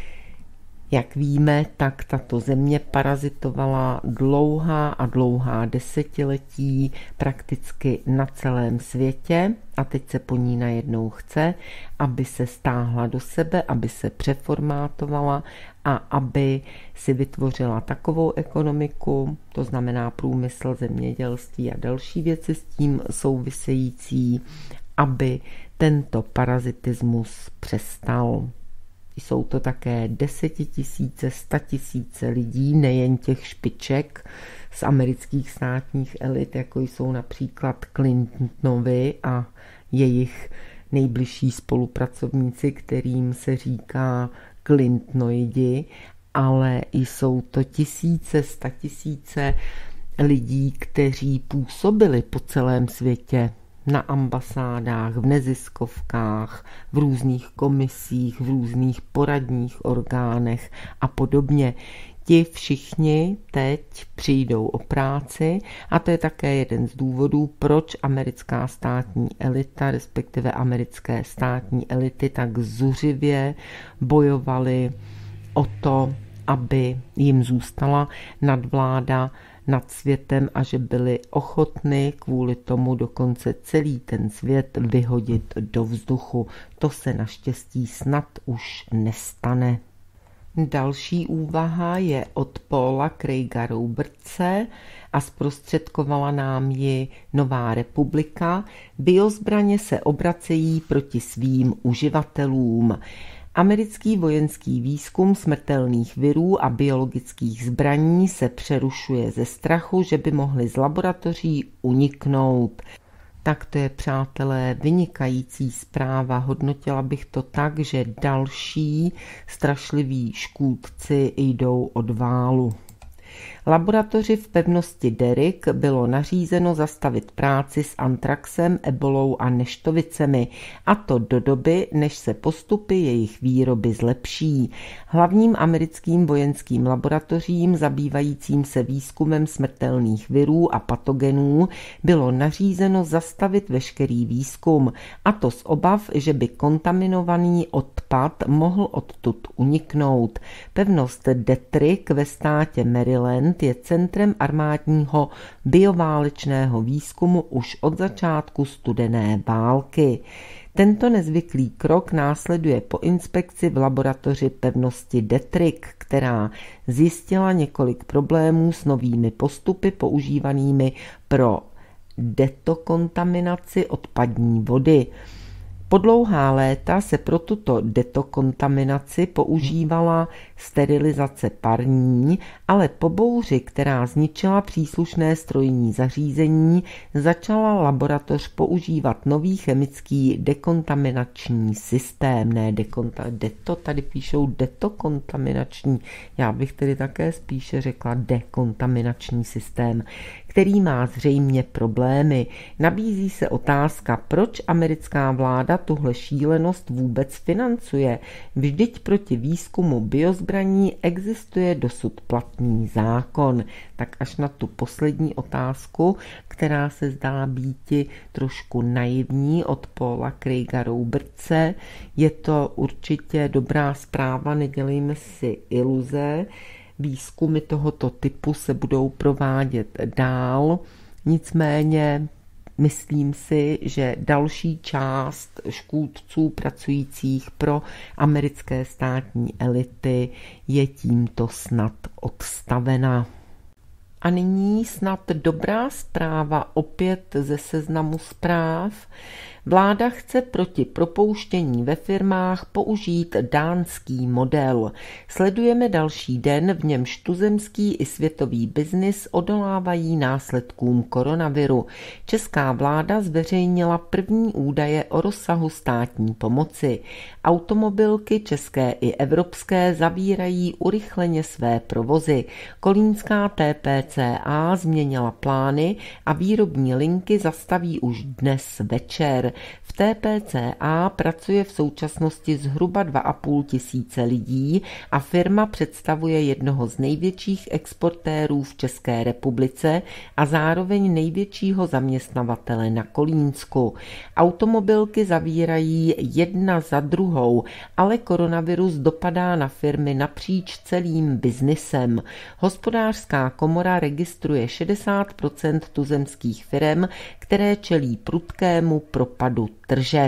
Jak víme, tak tato země parazitovala dlouhá a dlouhá desetiletí prakticky na celém světě a teď se po ní najednou chce, aby se stáhla do sebe, aby se přeformátovala a aby si vytvořila takovou ekonomiku, to znamená průmysl, zemědělství a další věci s tím související, aby tento parazitismus přestal. Jsou to také desetitisíce, statisíce lidí, nejen těch špiček z amerických státních elit, jako jsou například Clintonovi a jejich nejbližší spolupracovníci, kterým se říká Clintonoidi, ale jsou to tisíce, statisíce lidí, kteří působili po celém světě na ambasádách, v neziskovkách, v různých komisích, v různých poradních orgánech a podobně. Ti všichni teď přijdou o práci a to je také jeden z důvodů, proč americká státní elita, respektive americké státní elity tak zuřivě bojovaly o to, aby jim zůstala nadvláda nad světem a že byli ochotni kvůli tomu dokonce celý ten svět vyhodit do vzduchu. To se naštěstí snad už nestane. Další úvaha je od Paula Craiga Robertse a zprostředkovala nám ji Nová republika. Biozbraně se obracejí proti svým uživatelům. Americký vojenský výzkum smrtelných virů a biologických zbraní se přerušuje ze strachu, že by mohly z laboratoří uniknout. Tak to je, přátelé, vynikající zpráva. Hodnotila bych to tak, že další strašliví škůdci jdou od válu. Laboratoři v pevnosti Derrick bylo nařízeno zastavit práci s antraxem, ebolou a neštovicemi, a to do doby, než se postupy jejich výroby zlepší. Hlavním americkým vojenským laboratořím zabývajícím se výzkumem smrtelných virů a patogenů bylo nařízeno zastavit veškerý výzkum, a to z obav, že by kontaminovaný odpad mohl odtud uniknout. Pevnost Detrick ve státě Maryland je centrem armádního bioválečného výzkumu už od začátku studené války. Tento nezvyklý krok následuje po inspekci v laboratoři pevnosti Detrick, která zjistila několik problémů s novými postupy používanými pro detokontaminaci odpadní vody. Po dlouhá léta se pro tuto detokontaminaci používala sterilizace parní, ale po bouři, která zničila příslušné strojní zařízení, začala laboratoř používat nový chemický dekontaminační systém. Ne, dekonta, deto, tady píšou detokontaminační, já bych tedy také spíše řekla dekontaminační systém, který má zřejmě problémy. Nabízí se otázka, proč americká vláda tuhle šílenost vůbec financuje. Vždyť proti výzkumu biozbraní existuje dosud platný zákon. Tak až na tu poslední otázku, která se zdá býti trošku naivní, od Paula Craiga Robertse, je to určitě dobrá zpráva, nedělejme si iluze. Výzkumy tohoto typu se budou provádět dál, nicméně Myslím si, že další část škůdců pracujících pro americké státní elity je tímto snad odstavena. A nyní snad dobrá zpráva opět ze seznamu zpráv. Vláda chce proti propouštění ve firmách použít dánský model. Sledujeme další den, v němž tuzemský i světový biznis odolávají následkům koronaviru. Česká vláda zveřejnila první údaje o rozsahu státní pomoci. Automobilky české i evropské zavírají urychleně své provozy. Kolínská T P C A změnila plány a výrobní linky zastaví už dnes večer. V T P C A pracuje v současnosti zhruba dva a půl tisíce lidí a firma představuje jednoho z největších exportérů v České republice a zároveň největšího zaměstnavatele na Kolínsku. Automobilky zavírají jedna za druhou, ale koronavirus dopadá na firmy napříč celým biznisem. Hospodářská komora registruje šedesát procent tuzemských firem, které čelí prudkému propadu tržeb.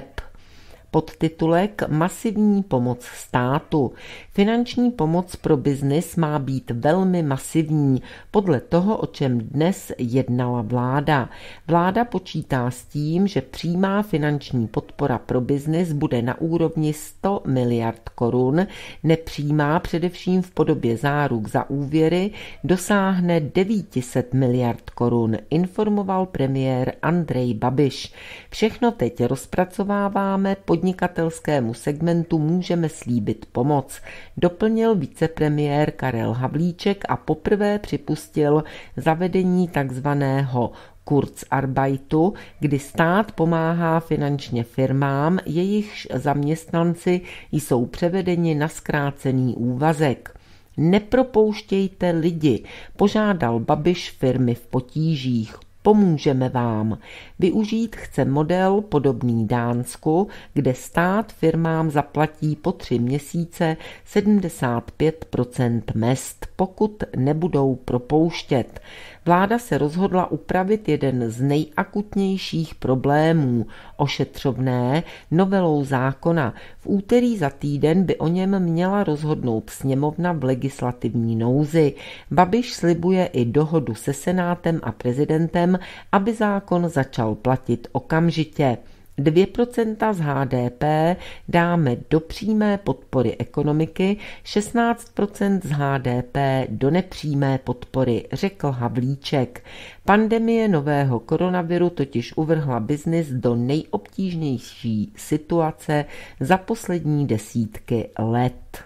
Podtitulek Masivní pomoc státu. Finanční pomoc pro biznis má být velmi masivní, podle toho, o čem dnes jednala vláda. Vláda počítá s tím, že přímá finanční podpora pro biznis bude na úrovni sto miliard korun, nepřímá především v podobě záruk za úvěry dosáhne devět set miliard korun, informoval premiér Andrej Babiš. Všechno teď rozpracováváme, podnikatelskému segmentu můžeme slíbit pomoc, doplnil vicepremiér Karel Havlíček a poprvé připustil zavedení takzvaného Kurzarbeitu, kdy stát pomáhá finančně firmám, jejichž zaměstnanci jsou převedeni na zkrácený úvazek. Nepropouštějte lidi, požádal Babiš firmy v potížích. Pomůžeme vám. Využít chce model podobný Dánsku, kde stát firmám zaplatí po tři měsíce sedmdesát pět procent mezd, pokud nebudou propouštět. Vláda se rozhodla upravit jeden z nejakutnějších problémů, ošetřovné, novelou zákona. V úterý za týden by o něm měla rozhodnout sněmovna v legislativní nouzi. Babiš slibuje i dohodu se senátem a prezidentem, aby zákon začal platit okamžitě. dvě procenta z H D P dáme do přímé podpory ekonomiky, šestnáct procent z H D P do nepřímé podpory, řekl Havlíček. Pandemie nového koronaviru totiž uvrhla biznis do nejobtížnější situace za poslední desítky let.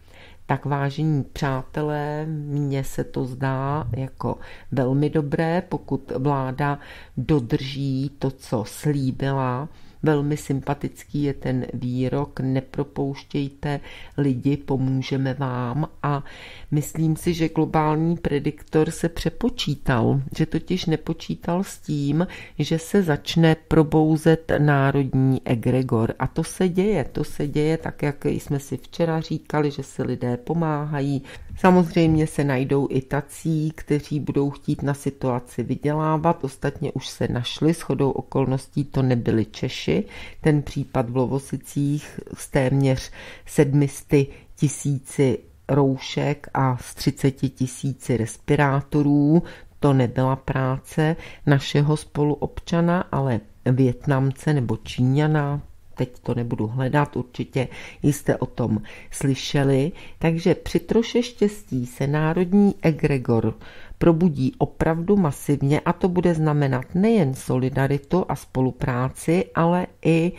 Tak vážení přátelé, mně se to zdá jako velmi dobré, pokud vláda dodrží to, co slíbila. Velmi sympatický je ten výrok, nepropouštějte lidi, pomůžeme vám, a myslím si, že globální prediktor se přepočítal, že totiž nepočítal s tím, že se začne probouzet národní egregor, a to se děje, to se děje tak, jak jsme si včera říkali, že si lidé pomáhají. Samozřejmě se najdou i tací, kteří budou chtít na situaci vydělávat, ostatně už se našli, shodou okolností to nebyli Češi. Ten případ v Lovosicích s téměř sedmisty tisíci roušek a z třiceti tisíci respirátorů, to nebyla práce našeho spoluobčana, ale Vietnamce nebo Číňana. Teď to nebudu hledat, určitě jste o tom slyšeli. Takže při troše štěstí se národní egregor probudí opravdu masivně a to bude znamenat nejen solidaritu a spolupráci, ale i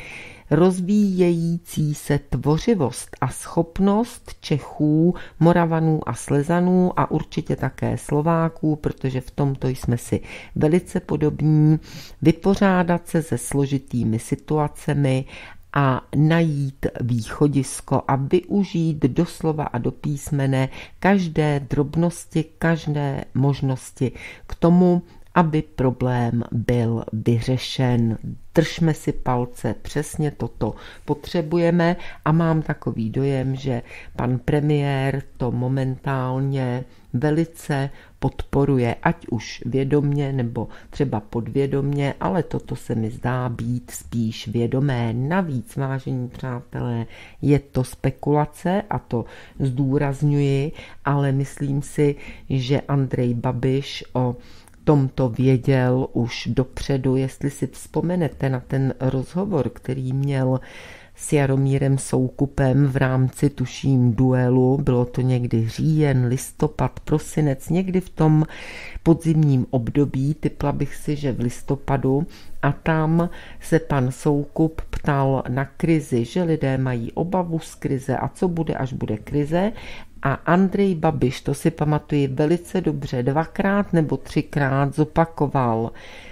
rozvíjející se tvořivost a schopnost Čechů, Moravanů a Slezanů a určitě také Slováků, protože v tomto jsme si velice podobní, vypořádat se se složitými situacemi a najít východisko a využít doslova a do písmene každé drobnosti, každé možnosti k tomu, aby problém byl vyřešen. Držme si palce, přesně toto potřebujeme a mám takový dojem, že pan premiér to momentálně velice podporuje, ať už vědomně nebo třeba podvědomně, ale toto se mi zdá být spíš vědomé. Navíc, vážení přátelé, je to spekulace a to zdůrazňuji, ale myslím si, že Andrej Babiš o tomto věděl už dopředu. Jestli si vzpomenete na ten rozhovor, který měl s Jaromírem Soukupem v rámci, tuším, duelu, bylo to někdy říjen, listopad, prosinec, někdy v tom podzimním období, tipla bych si, že v listopadu, a tam se pan Soukup ptal na krizi, že lidé mají obavu z krize a co bude, až bude krize. A Andrej Babiš, to si pamatuji velice dobře, dvakrát nebo třikrát zopakoval,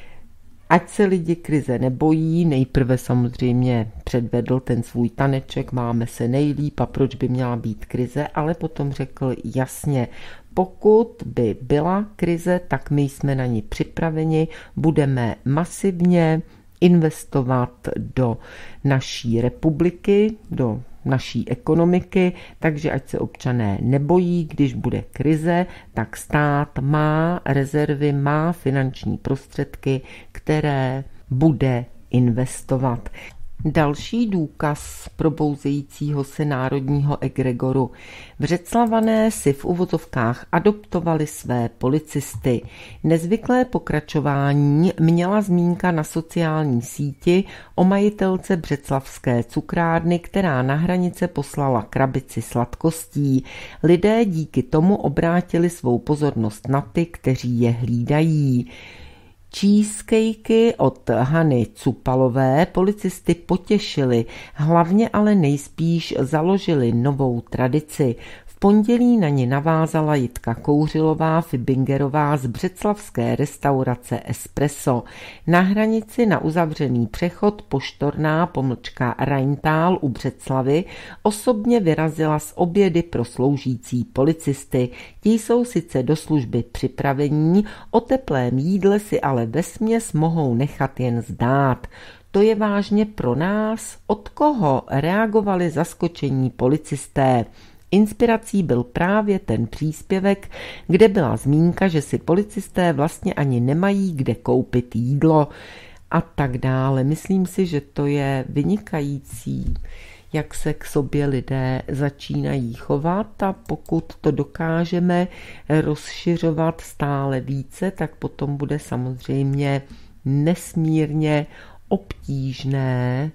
ať se lidi krize nebojí, nejprve samozřejmě předvedl ten svůj taneček, máme se nejlíp a proč by měla být krize, ale potom řekl jasně, pokud by byla krize, tak my jsme na ní připraveni, budeme masivně investovat do naší republiky, do naší ekonomiky, takže ať se občané nebojí, když bude krize, tak stát má rezervy, má finanční prostředky, které bude investovat. Další důkaz probouzejícího se národního egregoru. Břeclavané si v uvozovkách adoptovali své policisty. Nezvyklé pokračování měla zmínka na sociální síti o majitelce břeclavské cukrárny, která na hranice poslala krabici sladkostí. Lidé díky tomu obrátili svou pozornost na ty, kteří je hlídají. Cheesecakey od Hany Cupalové policisty potěšily, hlavně ale nejspíš založili novou tradici. V pondělí na ni navázala Jitka Kouřilová Fibingerová z břeclavské restaurace Espresso. Na hranici na uzavřený přechod Poštorná pomlčka Rajntál u Břeclavy osobně vyrazila s obědy pro sloužící policisty. Ti jsou sice do služby připravení, o teplém jídle si ale vesměs mohou nechat jen zdát. To je vážně pro nás? Od koho reagovali zaskočení policisté? Inspirací byl právě ten příspěvek, kde byla zmínka, že si policisté vlastně ani nemají kde koupit jídlo a tak dále. Myslím si, že to je vynikající, jak se k sobě lidé začínají chovat, a pokud to dokážeme rozšiřovat stále více, tak potom bude samozřejmě nesmírně obtížné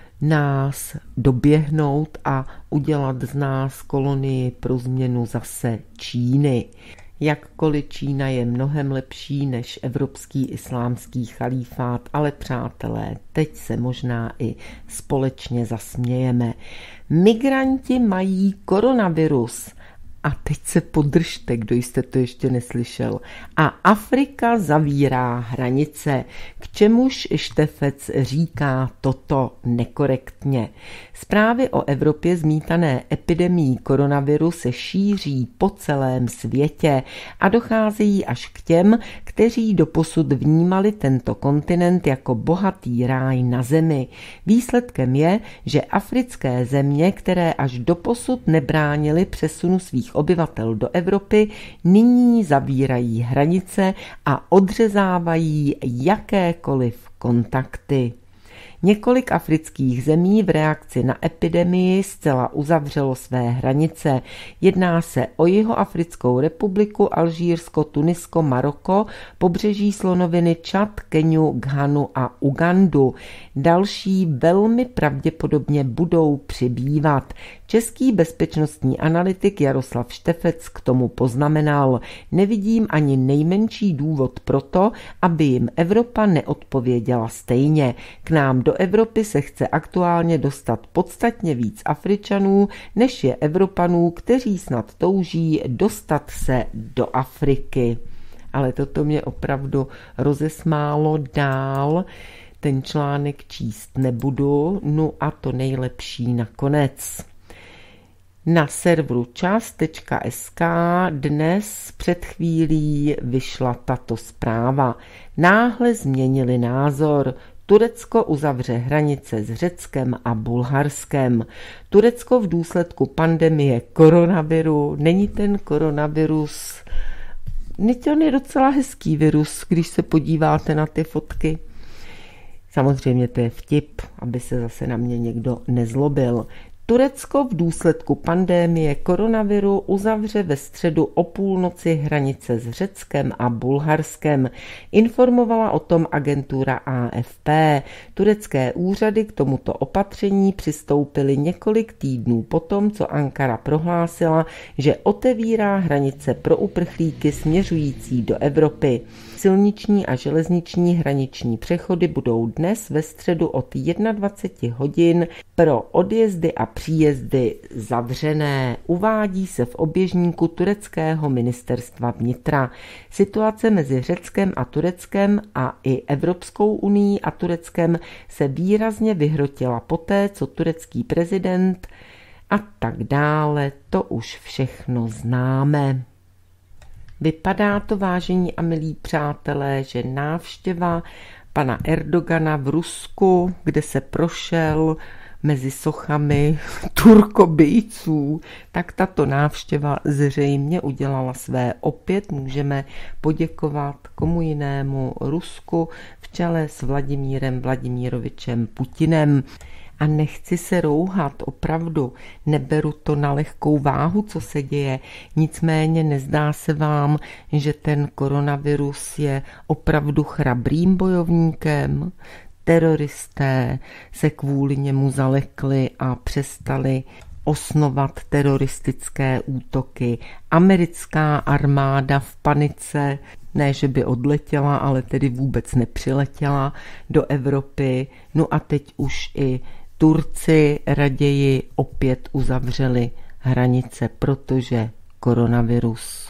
nás doběhnout a udělat z nás kolonii pro změnu zase Číny. Jakkoliv Čína je mnohem lepší než evropský islámský chalífát, ale přátelé, teď se možná i společně zasmějeme. Migranti mají koronavirus. A teď se podržte, kdo jste to ještě neslyšel. A Afrika zavírá hranice, k čemuž Štefec říká toto nekorektně. Zprávy o Evropě zmítané epidemií koronaviru se šíří po celém světě a docházejí až k těm, kteří doposud vnímali tento kontinent jako bohatý ráj na zemi. Výsledkem je, že africké země, které až doposud nebránily přesunu svých obyvatel do Evropy, nyní zavírají hranice a odřezávají jakékoliv kontakty. Několik afrických zemí v reakci na epidemii zcela uzavřelo své hranice. Jedná se o Jihoafrickou republiku, Alžírsko, Tunisko, Maroko, pobřeží slonoviny Čad, Keniu, Ghanu a Ugandu. Další velmi pravděpodobně budou přibývat. Český bezpečnostní analytik Jaroslav Štefec k tomu poznamenal: nevidím ani nejmenší důvod pro to, aby jim Evropa neodpověděla stejně. K nám do Evropy se chce aktuálně dostat podstatně víc Afričanů, než je Evropanů, kteří snad touží dostat se do Afriky. Ale toto mě opravdu rozesmálo dál. Ten článek číst nebudu, no a to nejlepší nakonec. Na serveru čas tečka es ká dnes před chvílí vyšla tato zpráva. Náhle změnili názor. Turecko uzavře hranice s Řeckem a Bulharskem. Turecko v důsledku pandemie koronaviru, není ten koronavirus Nyť on je docela hezký virus, když se podíváte na ty fotky. Samozřejmě to je vtip, aby se zase na mě někdo nezlobil. Turecko v důsledku pandémie koronaviru uzavře ve středu o půlnoci hranice s Řeckem a Bulharskem. Informovala o tom agentura A F P. Turecké úřady k tomuto opatření přistoupily několik týdnů potom, co Ankara prohlásila, že otevírá hranice pro uprchlíky směřující do Evropy. Silniční a železniční hraniční přechody budou dnes ve středu od dvacet jedna hodin pro odjezdy a příjezdy zavřené. Uvádí se v oběžníku tureckého ministerstva vnitra. Situace mezi Řeckem a Tureckem a i Evropskou unií a Tureckem se výrazně vyhrotila poté, co turecký prezident a tak dále, to už všechno známe. Vypadá to, vážení a milí přátelé, že návštěva pana Erdogana v Rusku, kde se prošel mezi sochami turkobijců, tak tato návštěva zřejmě udělala své. Opět můžeme poděkovat komu jinému Rusku v čele s Vladimírem Vladimírovičem Putinem. A nechci se rouhat, opravdu, neberu to na lehkou váhu, co se děje, nicméně nezdá se vám, že ten koronavirus je opravdu chrabrým bojovníkem. Teroristé se kvůli němu zalekli a přestali osnovat teroristické útoky. Americká armáda v panice, ne, že by odletěla, ale tedy vůbec nepřiletěla do Evropy. No a teď už i Turci raději opět uzavřeli hranice, protože koronavirus.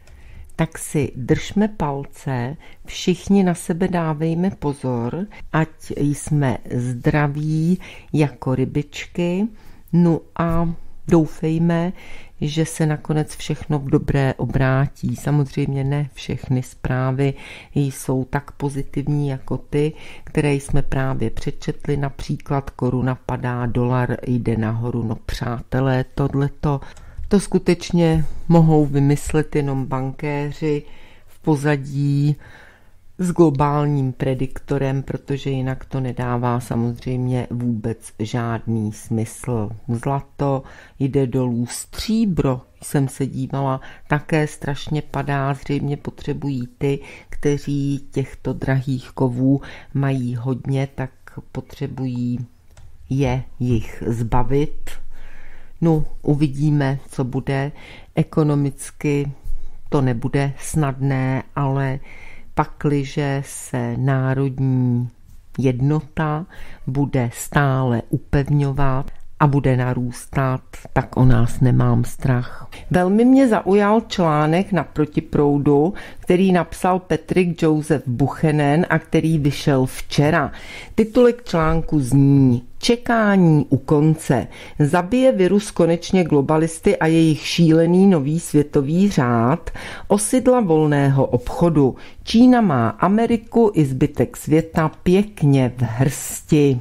Tak si držme palce, všichni na sebe dávejme pozor, ať jsme zdraví jako rybičky, no a doufejme, že se nakonec všechno v dobré obrátí. Samozřejmě ne všechny zprávy jsou tak pozitivní jako ty, které jsme právě přečetli, například koruna padá, dolar jde nahoru. No přátelé, tohleto to skutečně mohou vymyslet jenom bankéři v pozadí s globálním prediktorem, protože jinak to nedává samozřejmě vůbec žádný smysl. Zlato jde dolů, stříbro, jsem se dívala, také strašně padá, zřejmě potřebují ty, kteří těchto drahých kovů mají hodně, tak potřebují je jich zbavit. No, uvidíme, co bude. Ekonomicky to nebude snadné, ale pakliže se národní jednota bude stále upevňovat a bude narůstat, tak o nás nemám strach. Velmi mě zaujal článek na Protiproudu, který napsal Patrick Joseph Buchanan a který vyšel včera. Titulek článku zní: Čekání u konce. Zabije virus konečně globalisty a jejich šílený nový světový řád? Osidla volného obchodu. Čína má Ameriku i zbytek světa pěkně v hrsti.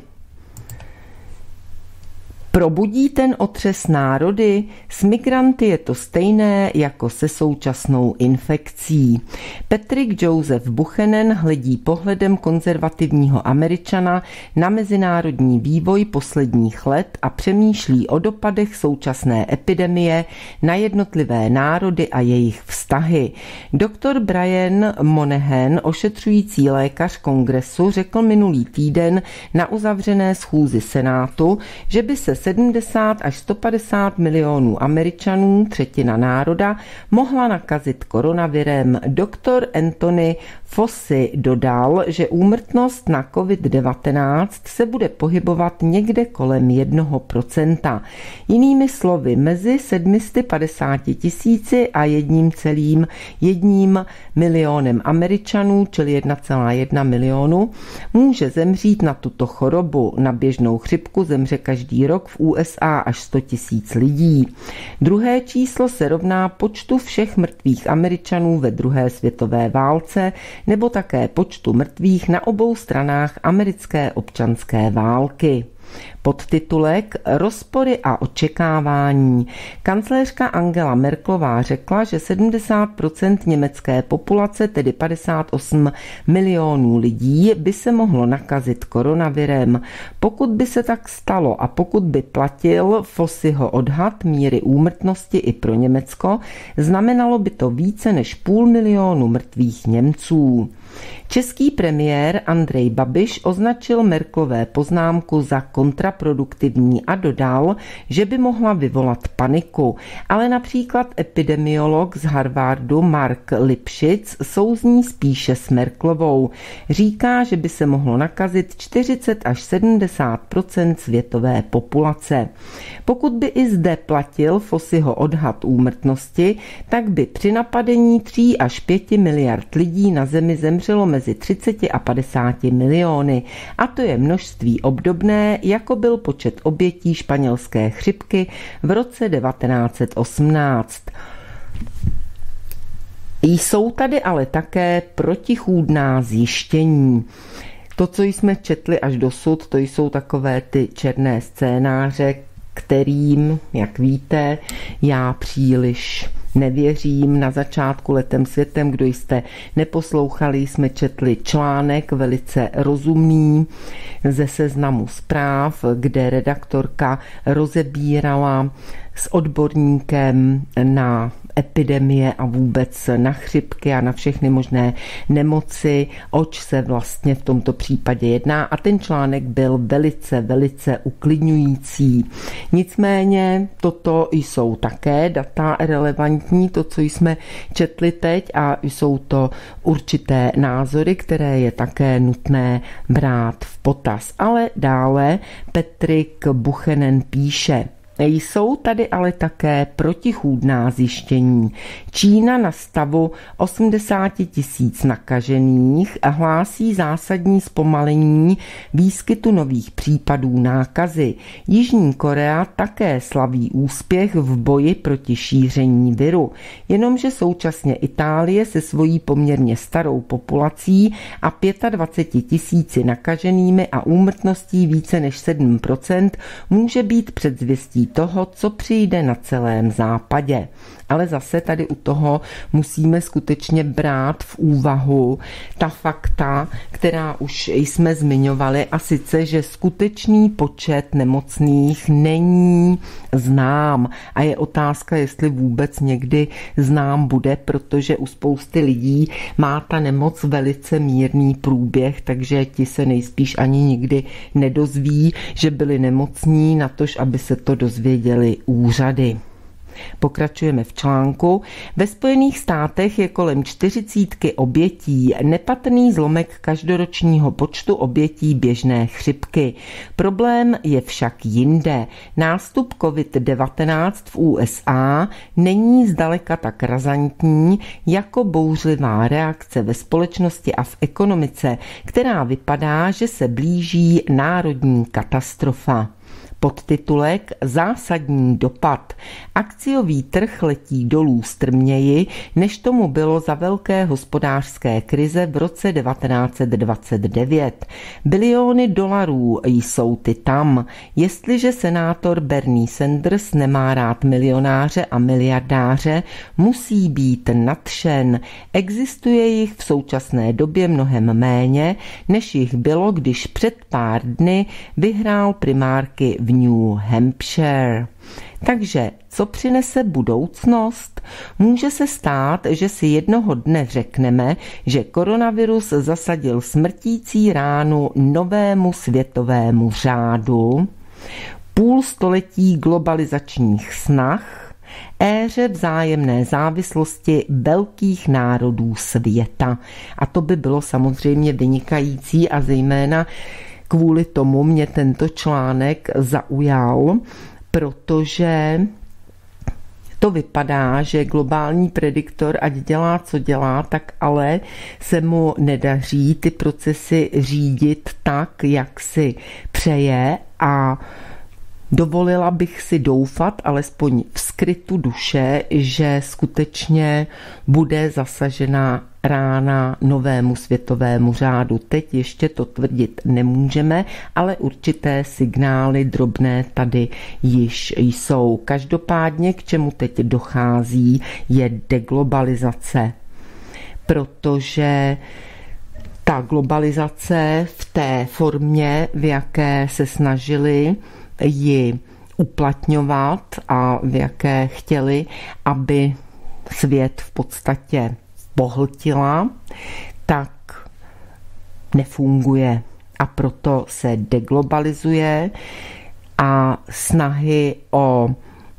Probudí ten otřes národy? S migranty je to stejné jako se současnou infekcí. Patrick Joseph Buchanan hledí pohledem konzervativního Američana na mezinárodní vývoj posledních let a přemýšlí o dopadech současné epidemie na jednotlivé národy a jejich vztahy. doktor Brian Monahan, ošetřující lékař kongresu, řekl minulý týden na uzavřené schůzi Senátu, že by se sedmdesát až sto padesát milionů Američanů, třetina národa, mohla nakazit koronavirem. doktor Anthony Fauci dodal, že úmrtnost na covid devatenáct se bude pohybovat někde kolem jednoho procenta. Jinými slovy, mezi sedmi sty padesáti tisíci a jedním celým jedním milionem Američanů, čili jedna celá jedna milionu, může zemřít na tuto chorobu. Na běžnou chřipku zemře každý rok v U S A až sto tisíc lidí. Druhé číslo se rovná počtu všech mrtvých Američanů ve druhé světové válce nebo také počtu mrtvých na obou stranách americké občanské války. Podtitulek Rozpory a očekávání. Kancléřka Angela Merkelová řekla, že sedmdesát procent německé populace, tedy padesát osm milionů lidí, by se mohlo nakazit koronavirem. Pokud by se tak stalo a pokud by platil Fauciho odhad míry úmrtnosti i pro Německo, znamenalo by to více než půl milionu mrtvých Němců. Český premiér Andrej Babiš označil Merkelové poznámku za kontraproduktivní a dodal, že by mohla vyvolat paniku. Ale například epidemiolog z Harvardu Mark Lipšic souzní spíše s Merkelovou. Říká, že by se mohlo nakazit čtyřicet až sedmdesát procent světové populace. Pokud by i zde platil Fauciho odhad úmrtnosti, tak by při napadení tří až pěti miliard lidí na zemi zemřelo mezi třicet a padesát miliony. A to je množství obdobné, jako byl počet obětí španělské chřipky v roce devatenáct set osmnáct. Jsou tady ale také protichůdná zjištění. To, co jsme četli až dosud, to jsou takové ty černé scénáře, kterým, jak víte, já příliš nevěřím. Na začátku Letem světem, kdo jste neposlouchali, jsme četli článek velice rozumný ze Seznamu zpráv, kde redaktorka rozebírala s odborníkem na epidemie a vůbec na chřipky a na všechny možné nemoci, oč se vlastně v tomto případě jedná, a ten článek byl velice, velice uklidňující. Nicméně toto jsou také data relevantní, to, co jsme četli teď, a jsou to určité názory, které je také nutné brát v potaz. Ale dále Petrik Buchanan píše: jsou tady ale také protichůdná zjištění. Čína na stavu osmdesát tisíc nakažených hlásí zásadní zpomalení výskytu nových případů nákazy. Jižní Korea také slaví úspěch v boji proti šíření viru. Jenomže současně Itálie se svojí poměrně starou populací a dvaceti pěti tisíci nakaženými a úmrtností více než sedm procent může být předzvěstí toho, co přijde na celém západě. Ale zase tady u toho musíme skutečně brát v úvahu ta fakta, která už jsme zmiňovali, a sice, že skutečný počet nemocných není znám a je otázka, jestli vůbec někdy znám bude, protože u spousty lidí má ta nemoc velice mírný průběh, takže ti se nejspíš ani nikdy nedozví, že byli nemocní, natož aby se to dozvěděli úřady. Pokračujeme v článku. Ve Spojených státech je kolem čtyřicítky obětí, nepatrný zlomek každoročního počtu obětí běžné chřipky. Problém je však jinde. Nástup covid devatenáct v U S A není zdaleka tak razantní jako bouřlivá reakce ve společnosti a v ekonomice, která vypadá, že se blíží národní katastrofa. Podtitulek Zásadní dopad. Akciový trh letí dolů strměji, než tomu bylo za velké hospodářské krize v roce devatenáct set dvacet devět. Biliony dolarů jsou ty tam. Jestliže senátor Bernie Sanders nemá rád milionáře a miliardáře, musí být nadšen. Existuje jich v současné době mnohem méně, než jich bylo, když před pár dny vyhrál primárky v New Hampshire. Takže co přinese budoucnost? Může se stát, že si jednoho dne řekneme, že koronavirus zasadil smrtící ránu novému světovému řádu, půl století globalizačních snah, éře vzájemné závislosti velkých národů světa. A to by bylo samozřejmě vynikající a zejména kvůli tomu mě tento článek zaujal, protože to vypadá, že globální prediktor, ať dělá, co dělá, tak ale se mu nedaří ty procesy řídit tak, jak si přeje, a Dovolila bych si doufat, alespoň v skrytu duše, že skutečně bude zasažena rána novému světovému řádu. Teď ještě to tvrdit nemůžeme, ale určité signály drobné tady již jsou. Každopádně, k čemu teď dochází, je deglobalizace, protože ta globalizace v té formě, v jaké se snažili ji uplatňovat a v jaké chtěli, aby svět v podstatě pohltila, tak nefunguje a proto se deglobalizuje a snahy o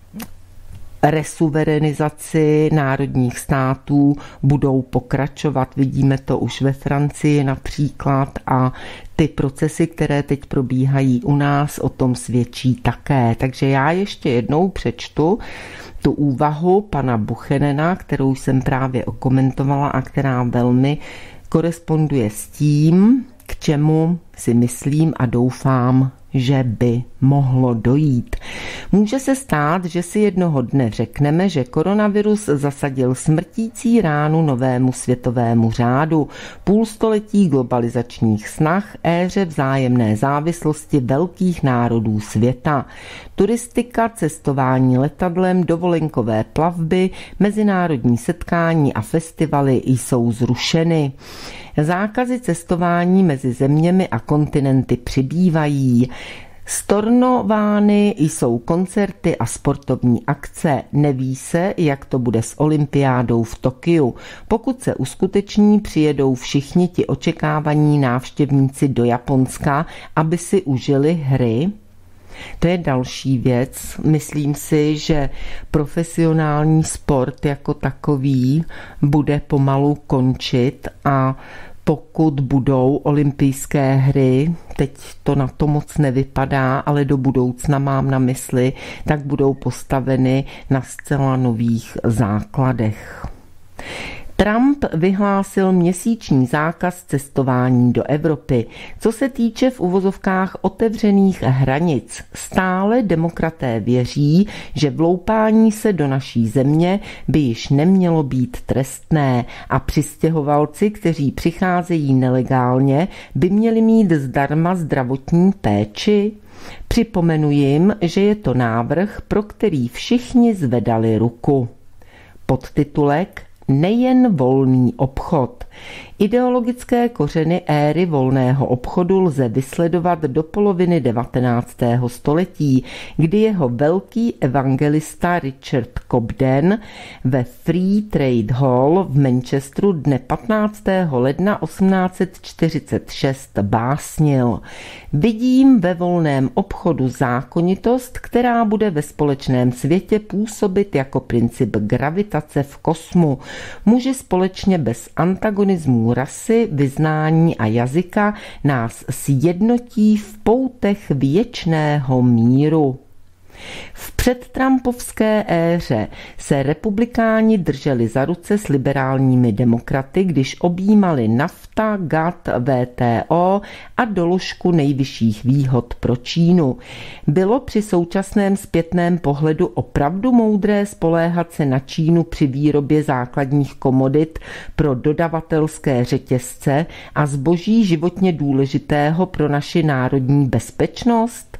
resuverenizaci národních států budou pokračovat. Vidíme to už ve Francii například a ty procesy, které teď probíhají u nás, o tom svědčí také. Takže já ještě jednou přečtu tu úvahu pana Buchanana, kterou jsem právě okomentovala a která velmi koresponduje s tím, k čemu si myslím a doufám, že by mohlo dojít. Může se stát, že si jednoho dne řekneme, že koronavirus zasadil smrtící ránu novému světovému řádu, půlstoletí globalizačních snah, éře vzájemné závislosti velkých národů světa. Turistika, cestování letadlem, dovolenkové plavby, mezinárodní setkání a festivaly jsou zrušeny. Zákazy cestování mezi zeměmi a kontinenty přibývají. Stornovány jsou koncerty a sportovní akce. Neví se, jak to bude s olympiádou v Tokiu. Pokud se uskuteční, přijedou všichni ti očekávaní návštěvníci do Japonska, aby si užili hry. To je další věc. Myslím si, že profesionální sport jako takový bude pomalu končit a pokud budou olympijské hry, teď to na to moc nevypadá, ale do budoucna mám na mysli, tak budou postaveny na zcela nových základech. Trump vyhlásil měsíční zákaz cestování do Evropy. Co se týče v uvozovkách otevřených hranic, stále demokraté věří, že vloupání se do naší země by již nemělo být trestné a přistěhovalci, kteří přicházejí nelegálně, by měli mít zdarma zdravotní péči. Připomenu jim, že je to návrh, pro který všichni zvedali ruku. Podtitulek Nejen volný obchod. Ideologické kořeny éry volného obchodu lze vysledovat do poloviny devatenáctého století, kdy jeho velký evangelista Richard Cobden ve Free Trade Hall v Manchesteru dne patnáctého ledna osmnáct set čtyřicet šest básnil: Vidím ve volném obchodu zákonitost, která bude ve společném světě působit jako princip gravitace v kosmu. Muži společně bez antagonismů rasy, vyznání a jazyka nás sjednotí v poutech věčného míru. V předtrumpovské éře se republikáni drželi za ruce s liberálními demokraty, když objímali NAFTA, G A T T, W T O a doložku nejvyšších výhod pro Čínu. Bylo při současném zpětném pohledu opravdu moudré spoléhat se na Čínu při výrobě základních komodit pro dodavatelské řetězce a zboží životně důležitého pro naši národní bezpečnost?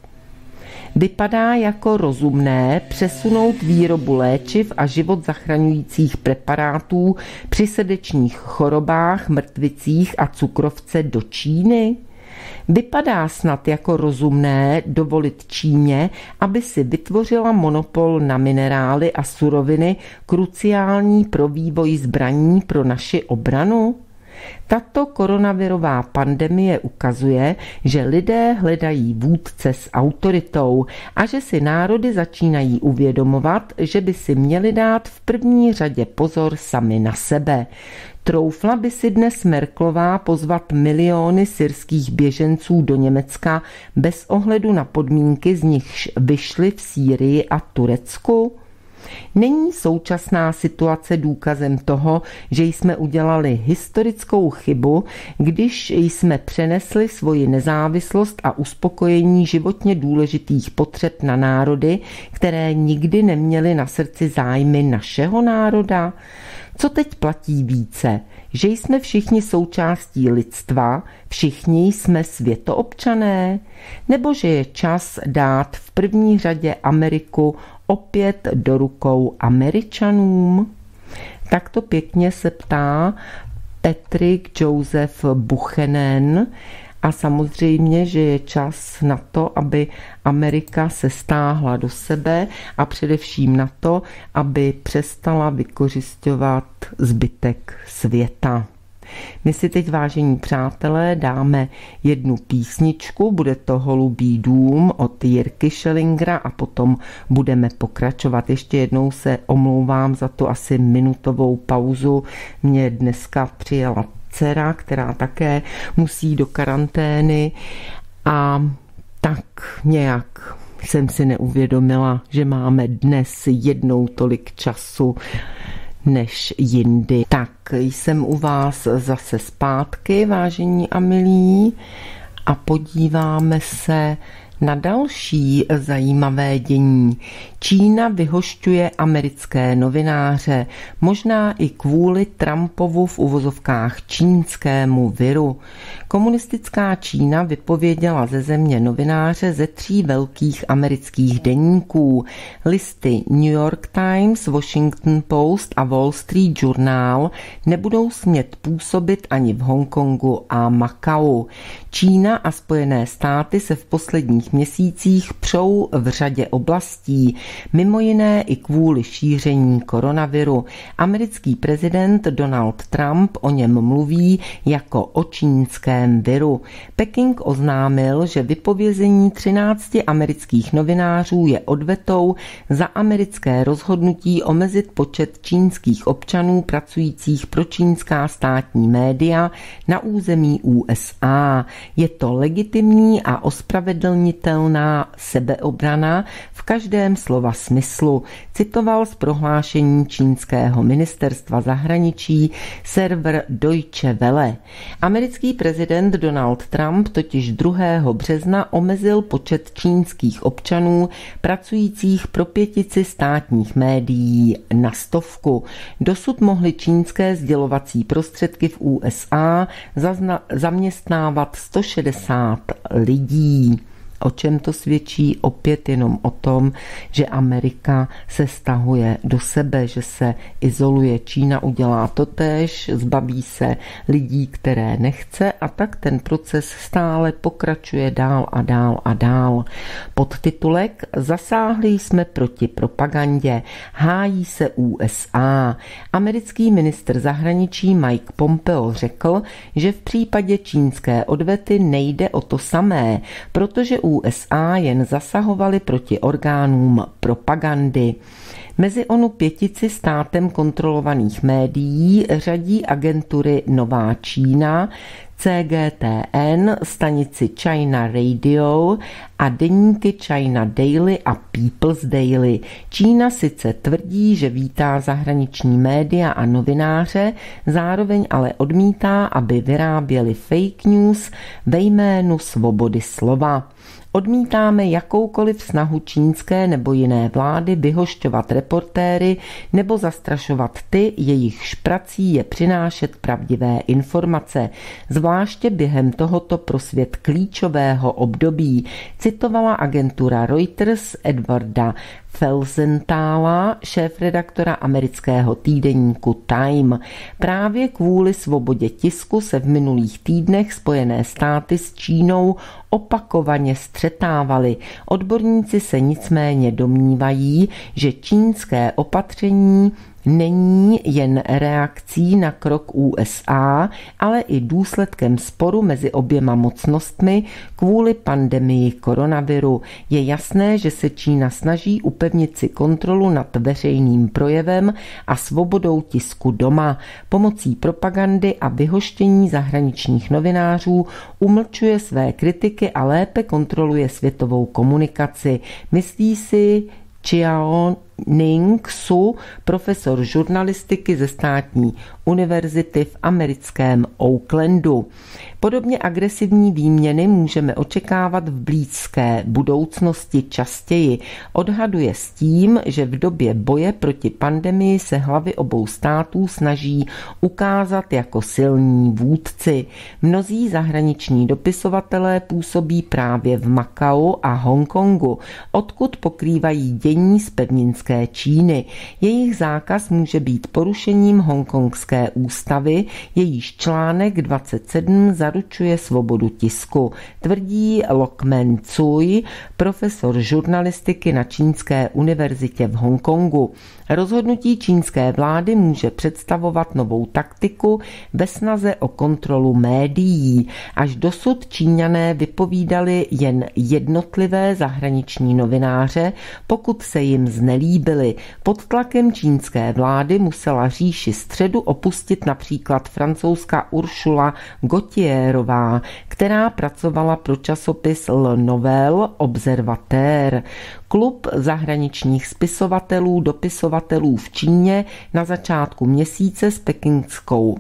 Vypadá jako rozumné přesunout výrobu léčiv a život zachraňujících preparátů při srdečních chorobách, mrtvicích a cukrovce do Číny? Vypadá snad jako rozumné dovolit Číně, aby si vytvořila monopol na minerály a suroviny kruciální pro vývoj zbraní pro naši obranu? Tato koronavirová pandemie ukazuje, že lidé hledají vůdce s autoritou a že si národy začínají uvědomovat, že by si měli dát v první řadě pozor sami na sebe. Troufla by si dnes Merkelová pozvat miliony syrských běženců do Německa bez ohledu na podmínky, z nichž vyšly v Sýrii a Turecku? Není současná situace důkazem toho, že jsme udělali historickou chybu, když jsme přenesli svoji nezávislost a uspokojení životně důležitých potřeb na národy, které nikdy neměly na srdci zájmy našeho národa? Co teď platí více? Že jsme všichni součástí lidstva, všichni jsme světoobčané? Nebo že je čas dát v první řadě Ameriku opět do rukou Američanům? Takto pěkně se ptá Patrick Joseph Buchanan. A samozřejmě, že je čas na to, aby Amerika se stáhla do sebe a především na to, aby přestala vykořisťovat zbytek světa. My si teď, vážení přátelé, dáme jednu písničku, bude to Holubý dům od Jirky Schellingera a potom budeme pokračovat. Ještě jednou se omlouvám za tu asi minutovou pauzu. Mě dneska přijela dcera, která také musí do karantény a tak nějak jsem si neuvědomila, že máme dnes jednou tolik času než jindy. Tak jsem u vás zase zpátky, vážení a milí, a podíváme se na další zajímavé dění. Čína vyhošťuje americké novináře, možná i kvůli Trumpovu v uvozovkách čínskému viru. Komunistická Čína vypověděla ze země novináře ze tří velkých amerických deníků. Listy New York Times, Washington Post a Wall Street Journal nebudou smět působit ani v Hongkongu a Makau. Čína a Spojené státy se v posledních měsících přou v řadě oblastí, mimo jiné i kvůli šíření koronaviru. Americký prezident Donald Trump o něm mluví jako o čínském viru. Peking oznámil, že vypovězení třinácti amerických novinářů je odvetou za americké rozhodnutí omezit počet čínských občanů pracujících pro čínská státní média na území U S A. Je to legitimní a ospravedlnitelná sebeobrana v každém slova smyslu, citoval z prohlášení čínského ministerstva zahraničí server Deutsche Welle. Americký prezident Donald Trump totiž druhého března omezil počet čínských občanů pracujících pro pětici státních médií na stovku. Dosud mohly čínské sdělovací prostředky v U S A zazna- zaměstnávat sto šedesát lidí. O čem to svědčí? Opět jenom o tom, že Amerika se stahuje do sebe, že se izoluje. Čína udělá totéž, zbaví se lidí, které nechce, a tak ten proces stále pokračuje dál a dál a dál. Podtitulek Zasáhli jsme proti propagandě, hájí se U S A. Americký ministr zahraničí Mike Pompeo řekl, že v případě čínské odvety nejde o to samé, protože U S A jen zasahovali proti orgánům propagandy. Mezi onu pětici státem kontrolovaných médií řadí agentury Nová Čína, C G T N, stanici China Radio a deníky China Daily a People's Daily. Čína sice tvrdí, že vítá zahraniční média a novináře, zároveň ale odmítá, aby vyráběli fake news ve jménu svobody slova. Odmítáme jakoukoliv snahu čínské nebo jiné vlády vyhošťovat reportéry nebo zastrašovat ty, jejichž prací je přinášet pravdivé informace, zvláště během tohoto pro svět klíčového období, citovala agentura Reuters Edwarda Felsenthala, šéfredaktora amerického týdeníku Time. Právě kvůli svobodě tisku se v minulých týdnech Spojené státy s Čínou opakovaně střetávaly. Odborníci se nicméně domnívají, že čínské opatření není jen reakcí na krok U S A, ale i důsledkem sporu mezi oběma mocnostmi kvůli pandemii koronaviru. Je jasné, že se Čína snaží upevnit si kontrolu nad veřejným projevem a svobodou tisku doma. Pomocí propagandy a vyhoštění zahraničních novinářů umlčuje své kritiky a lépe kontroluje světovou komunikaci. Myslí si Chiao Ning Su, profesor žurnalistiky ze státní univerzity v americkém Oaklandu. Podobně agresivní výměny můžeme očekávat v blízké budoucnosti častěji. Odhaduje s tím, že v době boje proti pandemii se hlavy obou států snaží ukázat jako silní vůdci. Mnozí zahraniční dopisovatelé působí právě v Makau a Hongkongu, odkud pokrývají dění z pevninské Číny. Jejich zákaz může být porušením hongkongské ústavy, jejíž článek dvacet sedm zaručuje svobodu tisku, tvrdí Lokmen Cui, profesor žurnalistiky na Čínské univerzitě v Hongkongu. Rozhodnutí čínské vlády může představovat novou taktiku ve snaze o kontrolu médií. Až dosud Číňané vypovídali jen jednotlivé zahraniční novináře, pokud se jim znelíbili. Pod tlakem čínské vlády musela říši středu opustit například francouzská Ursula Gautierová, která pracovala pro časopis Le Nouvel Observateur. Klub zahraničních spisovatelů, dopisovatelů v Číně na začátku měsíce s pekingskou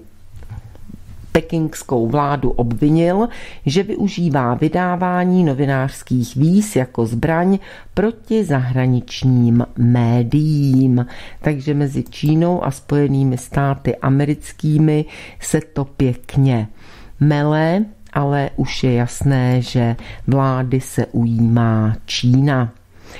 pekingskou vládu obvinil, že využívá vydávání novinářských víz jako zbraň proti zahraničním médiím. Takže mezi Čínou a Spojenými státy americkými se to pěkně mele, ale už je jasné, že vlády se ujímá Čína.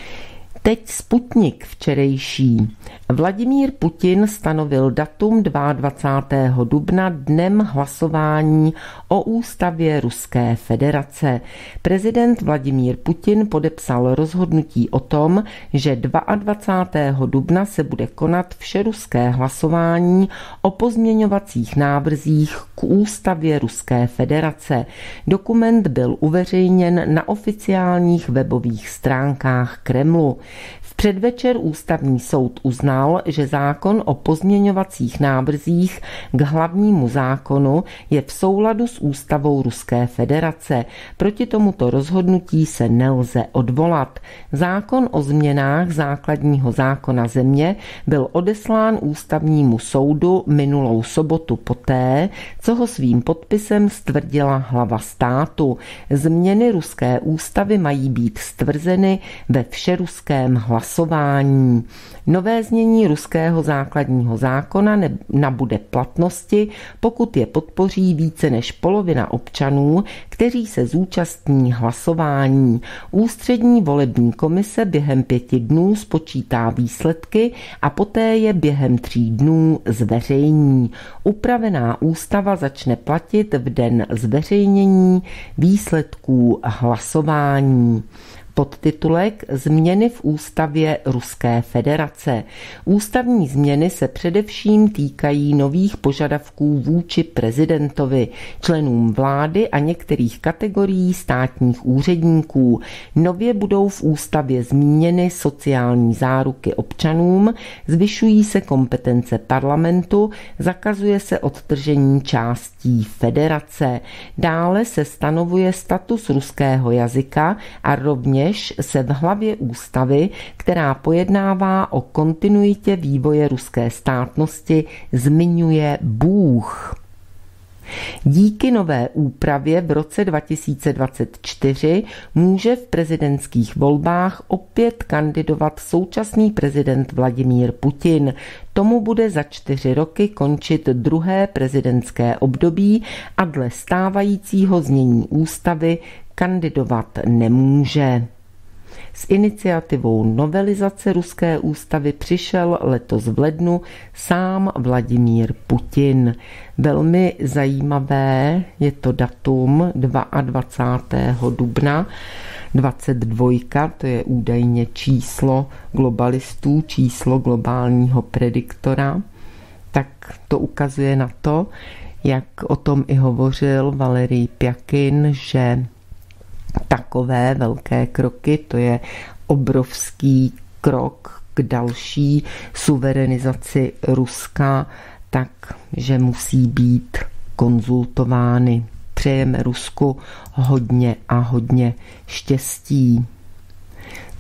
Teď Sputnik včerejší. Vladimír Putin stanovil datum dvacátého druhého dubna dnem hlasování o ústavě Ruské federace. Prezident Vladimír Putin podepsal rozhodnutí o tom, že dvacátého druhého dubna se bude konat všeruské hlasování o pozměňovacích návrzích k ústavě Ruské federace. Dokument byl uveřejněn na oficiálních webových stránkách Kremlu. V předvečer ústavní soud uznal, že zákon o pozměňovacích návrzích k hlavnímu zákonu je v souladu s ústavou Ruské federace. Proti tomuto rozhodnutí se nelze odvolat. Zákon o změnách základního zákona země byl odeslán ústavnímu soudu minulou sobotu poté, co ho svým podpisem stvrdila hlava státu. Změny ruské ústavy mají být stvrzeny ve všeruském hlasování. Nové znění ruského základního zákona nabude platnosti, pokud je podpoří více než polovina občanů, kteří se zúčastní hlasování. Ústřední volební komise během pěti dnů spočítá výsledky a poté je během tří dnů zveřejní. Upravená ústava začne platit v den zveřejnění výsledků hlasování. Podtitulek Změny v ústavě Ruské federace. Ústavní změny se především týkají nových požadavků vůči prezidentovi, členům vlády a některých kategorií státních úředníků. Nově budou v ústavě zmíněny sociální záruky občanům, zvyšují se kompetence parlamentu, zakazuje se odtržení částí federace. Dále se stanovuje status ruského jazyka a rovněž se v hlavě ústavy, která pojednává o kontinuitě vývoje ruské státnosti, zmiňuje Bůh. Díky nové úpravě v roce dva tisíce dvacet čtyři může v prezidentských volbách opět kandidovat současný prezident Vladimír Putin. Tomu bude za čtyři roky končit druhé prezidentské období a dle stávajícího znění ústavy kandidovat nemůže. S iniciativou novelizace ruské ústavy přišel letos v lednu sám Vladimír Putin. Velmi zajímavé je to datum dvacátého druhého dubna dvacet dva, to je údajně číslo globalistů, číslo globálního prediktora. Tak to ukazuje na to, jak o tom i hovořil Valerij Pjakin, že takové velké kroky, to je obrovský krok k další suverenizaci Ruska, takže musí být konzultovány. Přejeme Rusku hodně a hodně štěstí.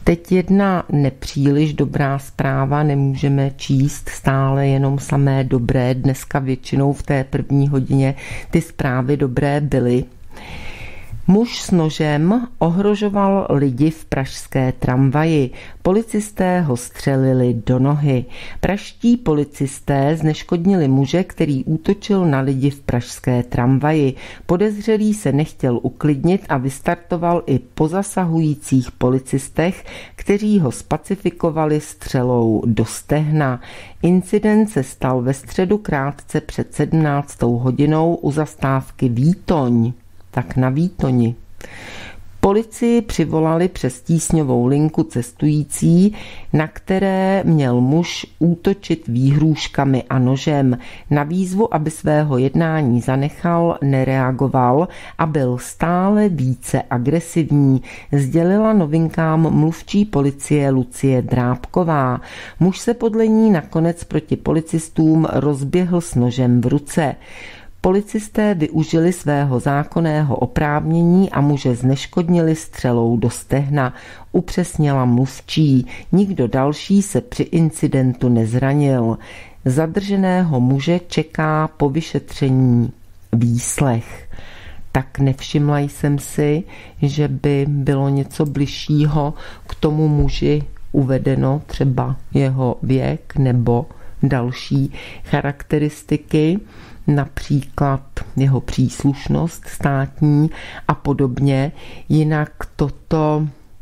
Teď jedna nepříliš dobrá zpráva, nemůžeme číst stále jenom samé dobré, dneska většinou v té první hodině ty zprávy dobré byly. Muž s nožem ohrožoval lidi v pražské tramvaji. Policisté ho střelili do nohy. Pražští policisté zneškodnili muže, který útočil na lidi v pražské tramvaji. Podezřelý se nechtěl uklidnit a vystartoval i po zasahujících policistech, kteří ho spacifikovali střelou do stehna. Incident se stal ve středu krátce před sedmnáctou hodinou u zastávky Výtoň. Tak na Výtoni. Policii přivolali přes tísňovou linku cestující, na které měl muž útočit výhrůžkami a nožem. Na výzvu, aby svého jednání zanechal, nereagoval a byl stále více agresivní, sdělila Novinkám mluvčí policie Lucie Drábková. Muž se podle ní nakonec proti policistům rozběhl s nožem v ruce. Policisté využili svého zákonného oprávnění a muže zneškodnili střelou do stehna, upřesnila mluvčí. Nikdo další se při incidentu nezranil. Zadrženého muže čeká po vyšetření výslech. Tak nevšimla jsem si, že by bylo něco bližšího k tomu muži uvedeno, třeba jeho věk nebo další charakteristiky, například jeho příslušnost státní a podobně. Jinak toto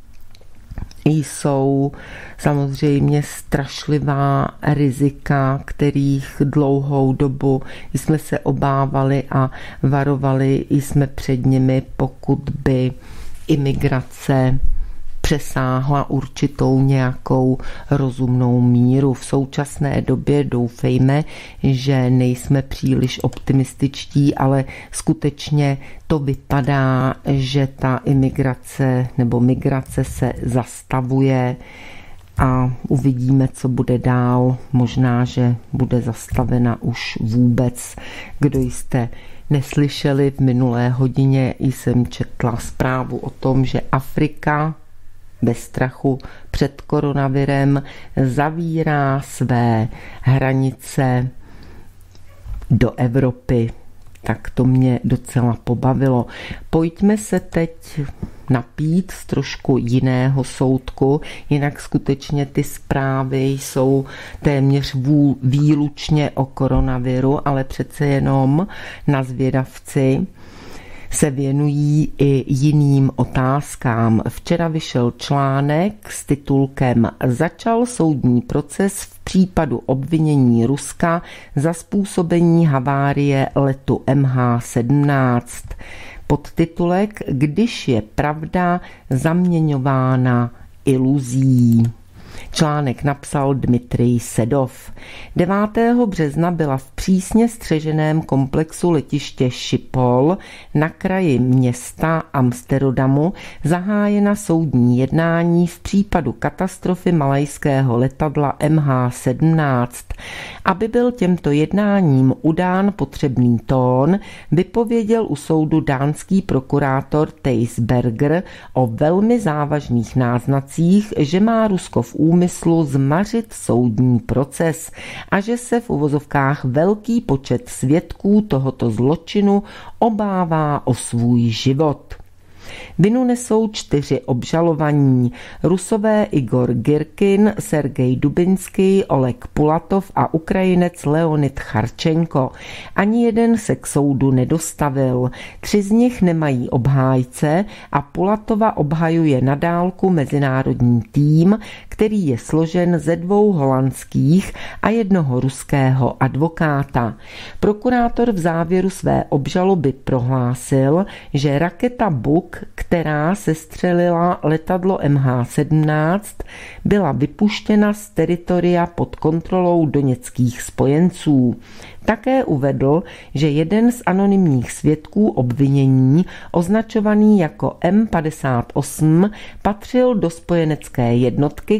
jsou samozřejmě strašlivá rizika, kterých dlouhou dobu jsme se obávali a varovali jsme před nimi, pokud by imigrace přesáhla určitou nějakou rozumnou míru. V současné době doufejme, že nejsme příliš optimističtí, ale skutečně to vypadá, že ta imigrace nebo migrace se zastavuje a uvidíme, co bude dál. Možná, že bude zastavena už vůbec. Kdo jste neslyšeli, v minulé hodině jsem četla zprávu o tom, že Afrika bez strachu před koronavirem zavírá své hranice do Evropy. Tak to mě docela pobavilo. Pojďme se teď napít z trošku jiného soudku, jinak skutečně ty zprávy jsou téměř výlučně o koronaviru, ale přece jenom na zvědavci se věnují i jiným otázkám. Včera vyšel článek s titulkem Začal soudní proces v případu obvinění Ruska za způsobení havárie letu M H sedmnáct. Podtitulek Když je pravda zaměňována iluzí. Článek napsal Dmitrij Sedov. devátého března byla v přísně střeženém komplexu letiště Schiphol na kraji města Amsterdamu zahájena soudní jednání v případu katastrofy malajského letadla M H sedmnáct. Aby byl těmto jednáním udán potřebný tón, vypověděl u soudu dánský prokurátor Thijs Berger o velmi závažných náznacích, že má Rusko v úmyslu zmařit soudní proces a že se v uvozovkách velký počet svědků tohoto zločinu obává o svůj život. Vinu nesou čtyři obžalovaní. Rusové Igor Girkin, Sergej Dubinsky, Oleg Pulatov a Ukrajinec Leonid Charčenko. Ani jeden se k soudu nedostavil. Tři z nich nemají obhájce a Pulatova obhajuje na dálku mezinárodní tým, který je složen ze dvou holandských a jednoho ruského advokáta. Prokurátor v závěru své obžaloby prohlásil, že raketa Buk, která sestřelila letadlo M H sedmnáct, byla vypuštěna z teritoria pod kontrolou doněckých spojenců. Také uvedl, že jeden z anonymních svědků obvinění, označovaný jako M padesát osm, patřil do spojenecké jednotky,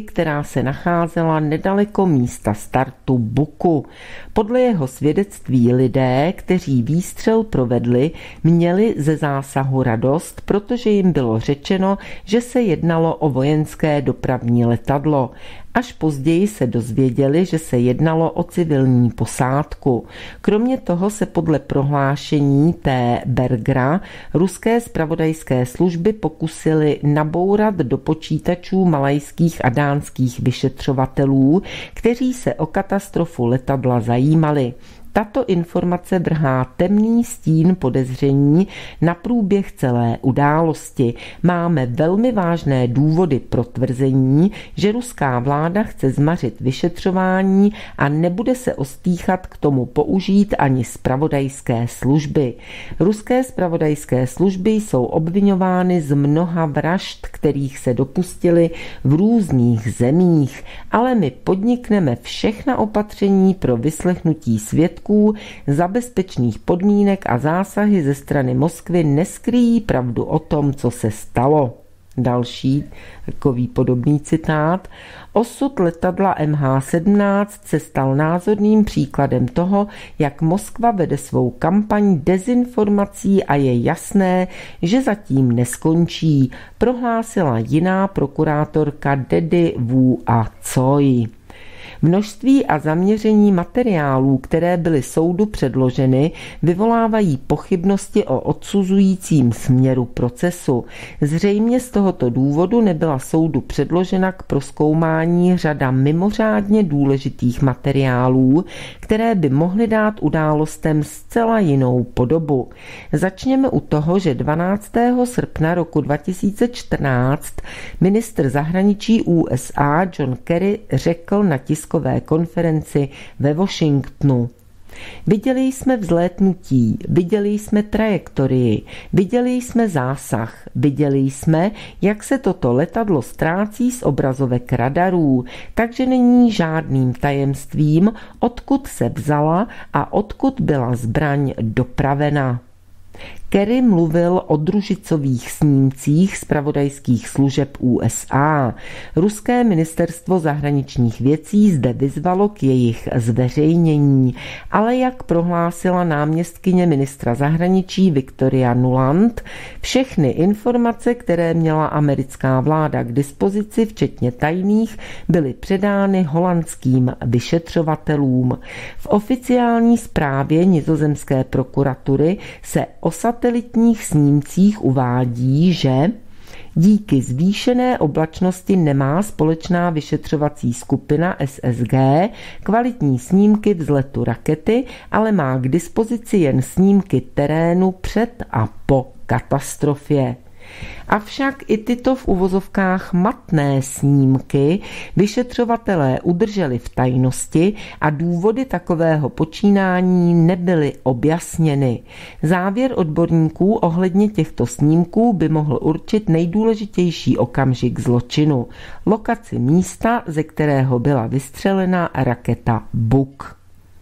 která se nacházela nedaleko místa startu Buku. Podle jeho svědectví lidé, kteří výstřel provedli, měli ze zásahu radost, protože jim bylo řečeno, že se jednalo o vojenské dopravní letadlo. Až později se dozvěděli, že se jednalo o civilní posádku. Kromě toho se podle prohlášení T. Bergera ruské zpravodajské služby pokusily nabourat do počítačů malajských a dánských vyšetřovatelů, kteří se o katastrofu letadla zajímali. Tato informace vrhá temný stín podezření na průběh celé události. Máme velmi vážné důvody pro tvrzení, že ruská vláda chce zmařit vyšetřování a nebude se ostýchat k tomu použít ani zpravodajské služby. Ruské zpravodajské služby jsou obviňovány z mnoha vražd, kterých se dopustili v různých zemích, ale my podnikneme všechna opatření pro vyslechnutí svědků za bezpečných podmínek a zásahy ze strany Moskvy neskryjí pravdu o tom, co se stalo. Další takový podobný citát. Osud letadla M H sedmnáct se stal názorným příkladem toho, jak Moskva vede svou kampaň dezinformací a je jasné, že zatím neskončí, prohlásila jiná prokurátorka Dedi Wu a Tsoi. Množství a zaměření materiálů, které byly soudu předloženy, vyvolávají pochybnosti o odsuzujícím směru procesu. Zřejmě z tohoto důvodu nebyla soudu předložena k prozkoumání řada mimořádně důležitých materiálů, které by mohly dát událostem zcela jinou podobu. Začněme u toho, že dvanáctého srpna roku dva tisíce čtrnáct ministr zahraničí U S A John Kerry řekl na tiskové konferenci ve Washingtonu: Viděli jsme vzlétnutí, viděli jsme trajektorii, viděli jsme zásah, viděli jsme, jak se toto letadlo ztrácí z obrazovek radarů, takže není žádným tajemstvím, odkud se vzala a odkud byla zbraň dopravena. Kerry mluvil o družicových snímcích zpravodajských služeb U S A. Ruské ministerstvo zahraničních věcí zde vyzvalo k jejich zveřejnění, ale jak prohlásila náměstkyně ministra zahraničí Victoria Nuland, všechny informace, které měla americká vláda k dispozici, včetně tajných, byly předány holandským vyšetřovatelům. V oficiální zprávě nizozemské prokuratury se o satelitních snímcích uvádí, že díky zvýšené oblačnosti nemá společná vyšetřovací skupina S S G kvalitní snímky vzletu rakety, ale má k dispozici jen snímky terénu před a po katastrofě. Avšak i tyto v uvozovkách matné snímky vyšetřovatelé udrželi v tajnosti a důvody takového počínání nebyly objasněny. Závěr odborníků ohledně těchto snímků by mohl určit nejdůležitější okamžik zločinu, lokaci místa, ze kterého byla vystřelena raketa Buk.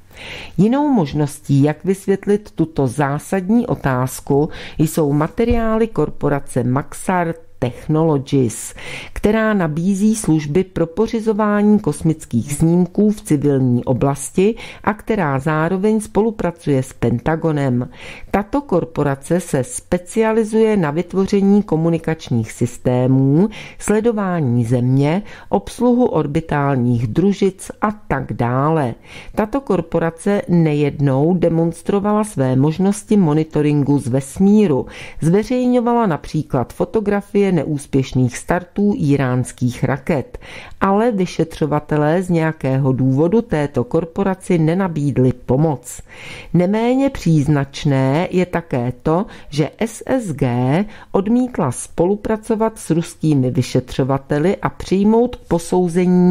Jinou možností, jak vysvětlit tuto zásadní otázku, jsou materiály korporace Maxar Technologies, která nabízí služby pro pořizování kosmických snímků v civilní oblasti a která zároveň spolupracuje s Pentagonem. Tato korporace se specializuje na vytvoření komunikačních systémů, sledování Země, obsluhu orbitálních družic a tak dále. Tato korporace nejednou demonstrovala své možnosti monitoringu z vesmíru. Zveřejňovala například fotografie neúspěšných startů íránských raket, ale vyšetřovatelé z nějakého důvodu této korporaci nenabídli pomoc. Neméně příznačné je také to, že S S G odmítla spolupracovat s ruskými vyšetřovateli a přijmout k posouzení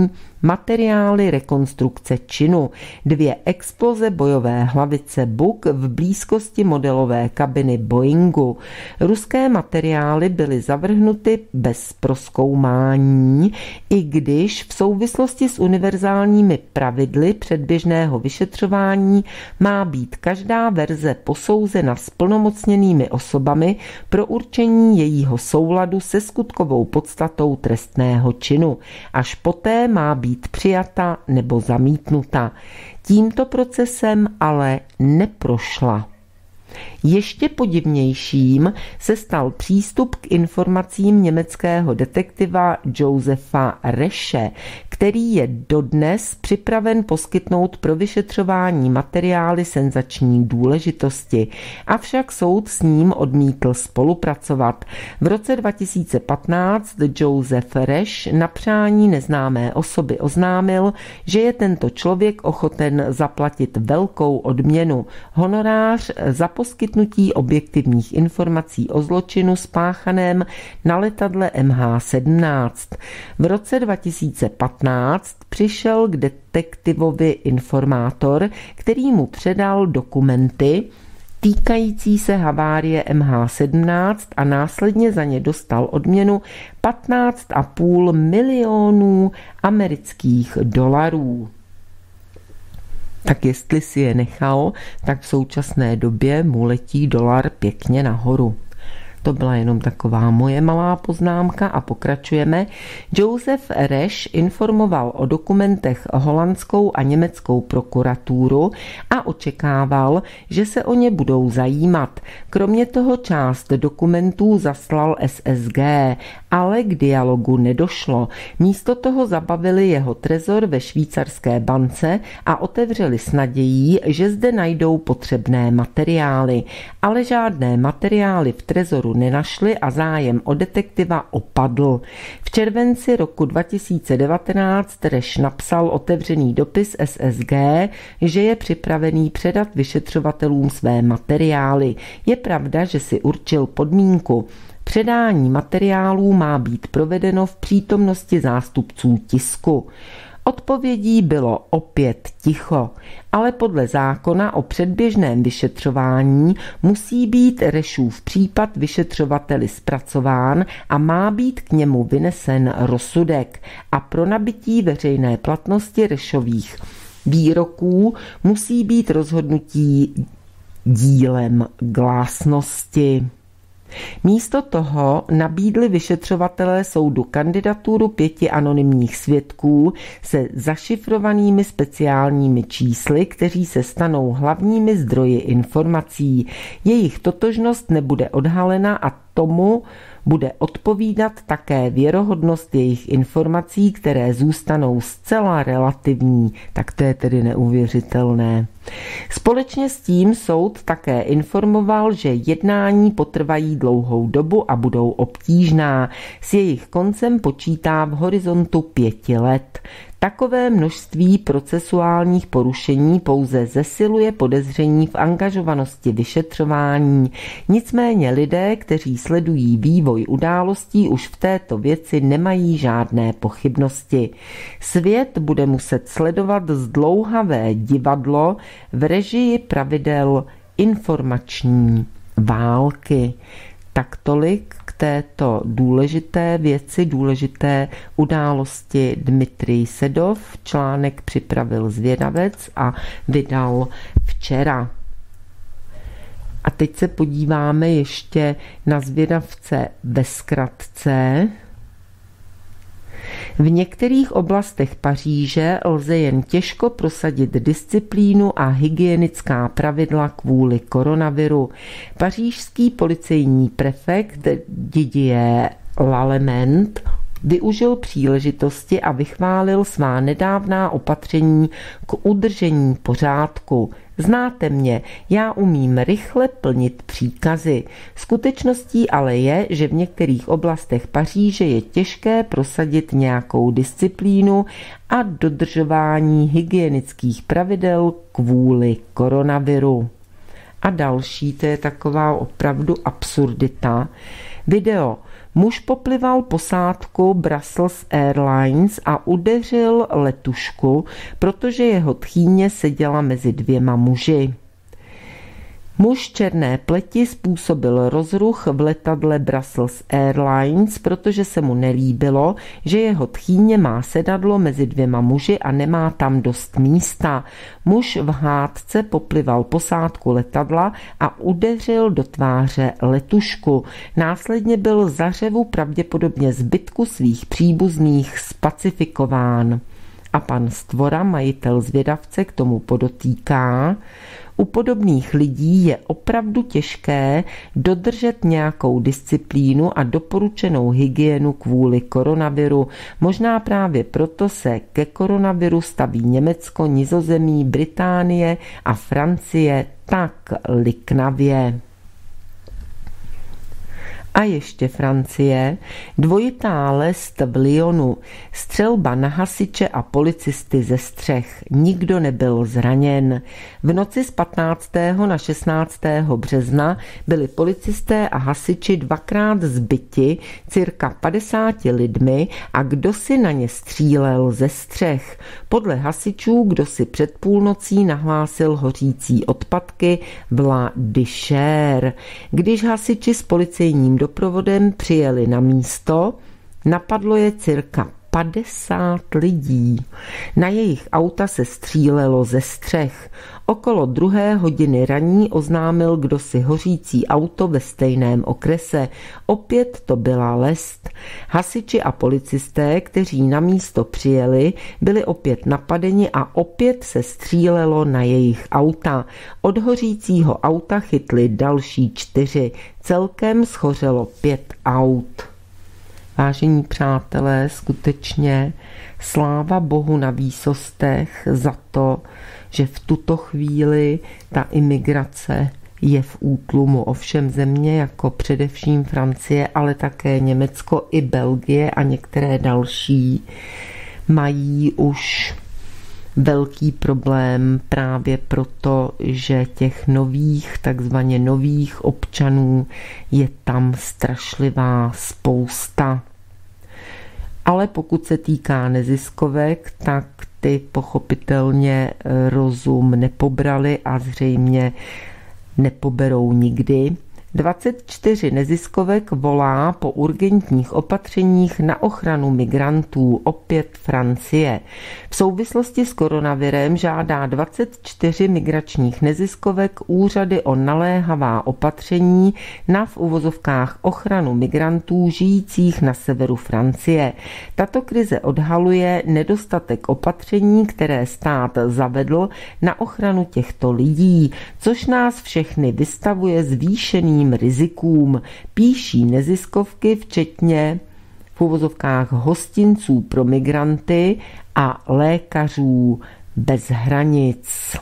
materiály rekonstrukce činu, dvě exploze bojové hlavice Buk v blízkosti modelové kabiny Boeingu. Ruské materiály byly zavrhnuty bez prozkoumání, i když v souvislosti s univerzálními pravidly předběžného vyšetřování má být každá verze posouzena splnomocněnými osobami pro určení jejího souladu se skutkovou podstatou trestného činu. Až poté má být přijata nebo zamítnuta. Tímto procesem ale neprošla. Ještě podivnějším se stal přístup k informacím německého detektiva Josefa Resche, který je dodnes připraven poskytnout pro vyšetřování materiály senzační důležitosti. Avšak soud s ním odmítl spolupracovat. V roce dva tisíce patnáct Josef Resch na přání neznámé osoby oznámil, že je tento člověk ochoten zaplatit velkou odměnu, honorář za poskytnutí objektivních informací o zločinu spáchaném na letadle M H sedmnáct. V roce dva tisíce patnáct přišel k detektivovi informátor, který mu předal dokumenty týkající se havárie M H sedmnáct a následně za ně dostal odměnu patnáct a půl milionů amerických dolarů. Tak jestli si je nechal, tak v současné době mu letí dolar pěkně nahoru. To byla jenom taková moje malá poznámka a pokračujeme. Josef Resch informoval o dokumentech holandskou a německou prokuraturu a očekával, že se o ně budou zajímat. Kromě toho část dokumentů zaslal S S G, ale k dialogu nedošlo. Místo toho zabavili jeho trezor ve švýcarské bance a otevřeli s nadějí, že zde najdou potřebné materiály. Ale žádné materiály v trezoru nenašli a zájem o detektiva opadl. V červenci roku dva tisíce devatenáct Resch napsal otevřený dopis S S G, že je připravený předat vyšetřovatelům své materiály. Je pravda, že si určil podmínku. Předání materiálů má být provedeno v přítomnosti zástupců tisku. Odpovědí bylo opět ticho, ale podle zákona o předběžném vyšetřování musí být Reschův případ vyšetřovateli zpracován a má být k němu vynesen rozsudek a pro nabytí veřejné platnosti Reschových výroků musí být rozhodnutí dílem glásnosti. Místo toho nabídli vyšetřovatelé soudu kandidaturu pěti anonymních svědků se zašifrovanými speciálními čísly, kteří se stanou hlavními zdroji informací. Jejich totožnost nebude odhalena a tomu bude odpovídat také věrohodnost jejich informací, které zůstanou zcela relativní. Tak to je tedy neuvěřitelné. Společně s tím soud také informoval, že jednání potrvají dlouhou dobu a budou obtížná. S jejich koncem počítá v horizontu pěti let. Takové množství procesuálních porušení pouze zesiluje podezření v angažovanosti vyšetřování. Nicméně lidé, kteří sledují vývoj událostí, už v této věci nemají žádné pochybnosti. Svět bude muset sledovat zdlouhavé divadlo v režii pravidel informační války. Tak tolik k této důležité věci, důležité události Dmitrij Sedov. Článek připravil Zvědavec a vydal včera. A teď se podíváme ještě na Zvědavce ve zkratce. V některých oblastech Paříže lze jen těžko prosadit disciplínu a hygienická pravidla kvůli koronaviru. Pařížský policejní prefekt Didier Lallement využil příležitosti a vychválil svá nedávná opatření k udržení pořádku. Znáte mě, já umím rychle plnit příkazy. Skutečností ale je, že v některých oblastech Paříže je těžké prosadit nějakou disciplínu a dodržování hygienických pravidel kvůli koronaviru. A další, to je taková opravdu absurdita. Video. Muž poplival posádku Brussels Airlines a udeřil letušku, protože jeho tchýně seděla mezi dvěma muži. Muž černé pleti způsobil rozruch v letadle Brussels Airlines, protože se mu nelíbilo, že jeho tchýně má sedadlo mezi dvěma muži a nemá tam dost místa. Muž v hádce poplival posádku letadla a udeřil do tváře letušku. Následně byl za řevu pravděpodobně zbytku svých příbuzných spacifikován. A pan Stvora, majitel Zvědavce, k tomu podotýká: u podobných lidí je opravdu těžké dodržet nějakou disciplínu a doporučenou hygienu kvůli koronaviru. Možná právě proto se ke koronaviru staví Německo, Nizozemí, Británie a Francie tak liknavě. A ještě Francie, dvojitá lest v Lyonu, střelba na hasiče a policisty ze střech. Nikdo nebyl zraněn. V noci z patnáctého na šestnáctého března byli policisté a hasiči dvakrát zbyti cirka padesáti lidmi a kdo si na ně střílel ze střech. Podle hasičů, kdo si před půlnocí nahlásil hořící odpadky v La Duchère. Když hasiči s policejním doprovodem přijeli na místo, napadlo je cirka padesát lidí. Na jejich auta se střílelo ze střech. Okolo druhé hodiny raní oznámil kdosi hořící auto ve stejném okrese. Opět to byla lest. Hasiči a policisté, kteří na místo přijeli, byli opět napadeni a opět se střílelo na jejich auta. Od hořícího auta chytli další čtyři. Celkem schořelo pět aut. Vážení přátelé, skutečně sláva Bohu na výsostech za to, že v tuto chvíli ta imigrace je v útlumu. Ovšem země jako především Francie, ale také Německo i Belgie a některé další mají už velký problém právě proto, že těch nových, takzvaně nových občanů je tam strašlivá spousta. Ale pokud se týká neziskovek, tak ty pochopitelně rozum nepobrali a zřejmě nepoberou nikdy. dvacet čtyři neziskovek volá po urgentních opatřeních na ochranu migrantů, opět Francie. V souvislosti s koronavirem žádá dvacet čtyři migračních neziskovek úřady o naléhavá opatření na v uvozovkách ochranu migrantů žijících na severu Francie. Tato krize odhaluje nedostatek opatření, které stát zavedl na ochranu těchto lidí, což nás všechny vystavuje zvýšeným rizikům, píší neziskovky včetně v uvozovkách hostinců pro migranty a lékařů bez hranic.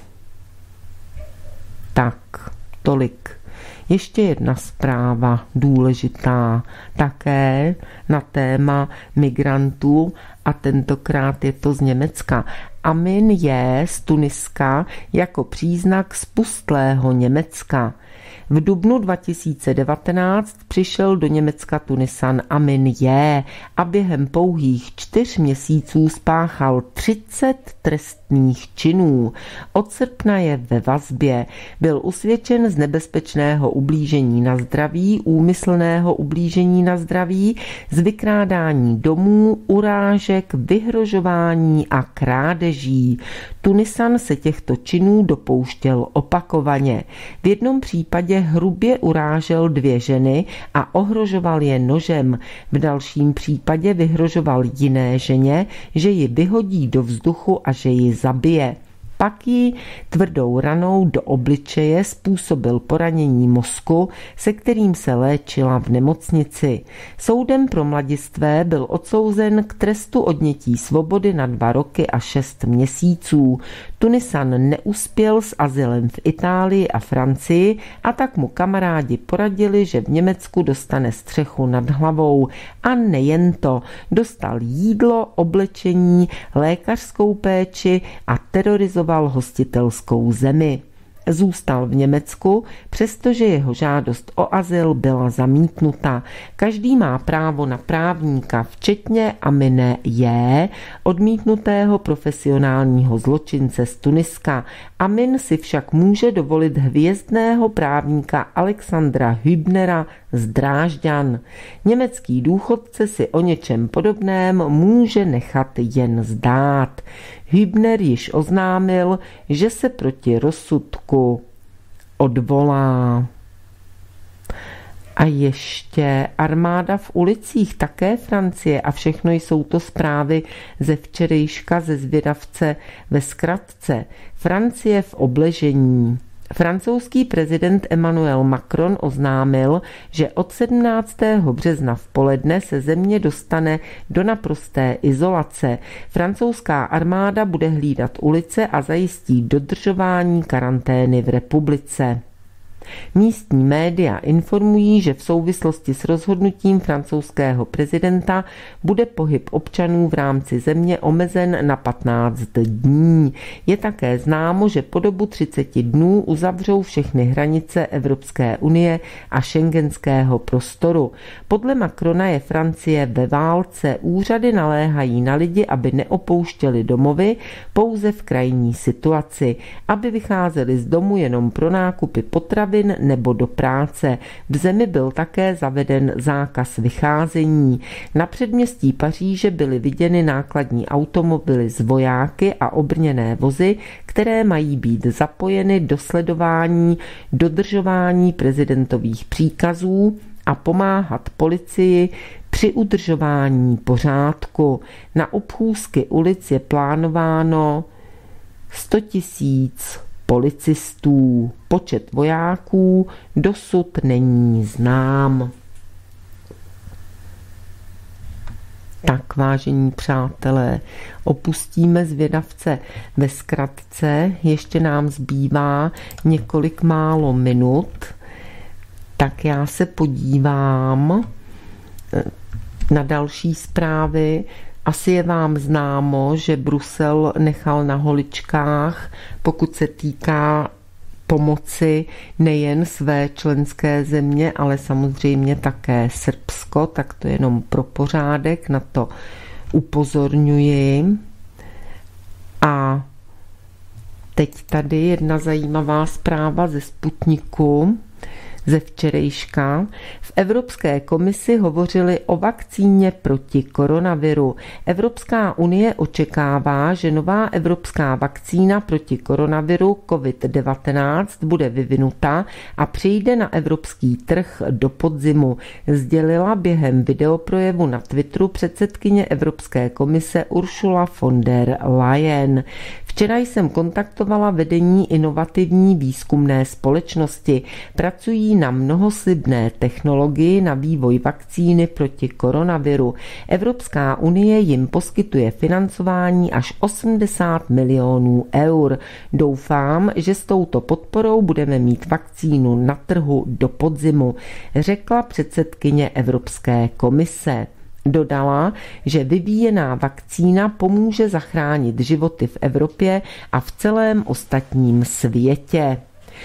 Tak, tolik. Ještě jedna zpráva důležitá také na téma migrantů a tentokrát je to z Německa. Amin je z Tuniska jako příznak spustlého Německa. V dubnu dva tisíce devatenáct přišel do Německa Tunisan Amin J. a během pouhých čtyř měsíců spáchal třicet trestných činů. Od srpna je ve vazbě. Byl usvědčen z nebezpečného ublížení na zdraví, úmyslného ublížení na zdraví, z vykrádání domů, urážek, vyhrožování a krádeží. Tunisan se těchto činů dopouštěl opakovaně. V jednom případě hrubě urážel dvě ženy a ohrožoval je nožem. V dalším případě vyhrožoval jiné ženě, že ji vyhodí do vzduchu a že ji zabije. Pak ji tvrdou ranou do obličeje způsobil poranění mozku, se kterým se léčila v nemocnici. Soudem pro mladistvé byl odsouzen k trestu odnětí svobody na dva roky a šest měsíců. Tunisan neuspěl s azylem v Itálii a Francii a tak mu kamarádi poradili, že v Německu dostane střechu nad hlavou. A nejen to, dostal jídlo, oblečení, lékařskou péči a terorizoval hostitelskou zemi. Zůstal v Německu, přestože jeho žádost o azyl byla zamítnuta. Každý má právo na právníka, včetně Amine J., odmítnutého profesionálního zločince z Tuniska. Amin si však může dovolit hvězdného právníka Alexandra Hübnera z Drážďan. Německý důchodce si o něčem podobném může nechat jen zdát. Hübner již oznámil, že se proti rozsudku odvolá. A ještě armáda v ulicích, také Francie, a všechno jsou to zprávy ze včerejška ze Zvědavce ve zkratce. Francie v obležení. Francouzský prezident Emmanuel Macron oznámil, že od sedmnáctého března v poledne se země dostane do naprosté izolace. Francouzská armáda bude hlídat ulice a zajistí dodržování karantény v republice. Místní média informují, že v souvislosti s rozhodnutím francouzského prezidenta bude pohyb občanů v rámci země omezen na patnáct dní. Je také známo, že po dobu třicet dnů uzavřou všechny hranice Evropské unie a schengenského prostoru. Podle Macrona je Francie ve válce. Úřady naléhají na lidi, aby neopouštěli domovy pouze v krajní situaci, aby vycházeli z domu jenom pro nákupy potravin nebo do práce. V zemi byl také zaveden zákaz vycházení. Na předměstí Paříže byly viděny nákladní automobily s vojáky a obrněné vozy, které mají být zapojeny do sledování dodržování prezidentových příkazů a pomáhat policii při udržování pořádku. Na obchůzky ulic je plánováno sto tisíc policistů. Počet vojáků dosud není znám. Tak, vážení přátelé, opustíme Zvědavce ve zkratce. Ještě nám zbývá několik málo minut. Tak já se podívám na další zprávy. Asi je vám známo, že Brusel nechal na holičkách, pokud se týká pomoci nejen své členské země, ale samozřejmě také Srbsko, tak to jenom pro pořádek, na to upozorňuji. A teď tady jedna zajímavá zpráva ze Sputniku ze včerejška. V Evropské komisi hovořili o vakcíně proti koronaviru. Evropská unie očekává, že nová evropská vakcína proti koronaviru covid devatenáct bude vyvinuta a přijde na evropský trh do podzimu, sdělila během videoprojevu na Twitteru předsedkyně Evropské komise Ursula von der Leyen. Včera jsem kontaktovala vedení inovativní výzkumné společnosti. Pracují na mnohoslibné technologii na vývoj vakcíny proti koronaviru. Evropská unie jim poskytuje financování až osmdesát milionů eur. Doufám, že s touto podporou budeme mít vakcínu na trhu do podzimu, řekla předsedkyně Evropské komise. Dodala, že vyvíjená vakcína pomůže zachránit životy v Evropě a v celém ostatním světě.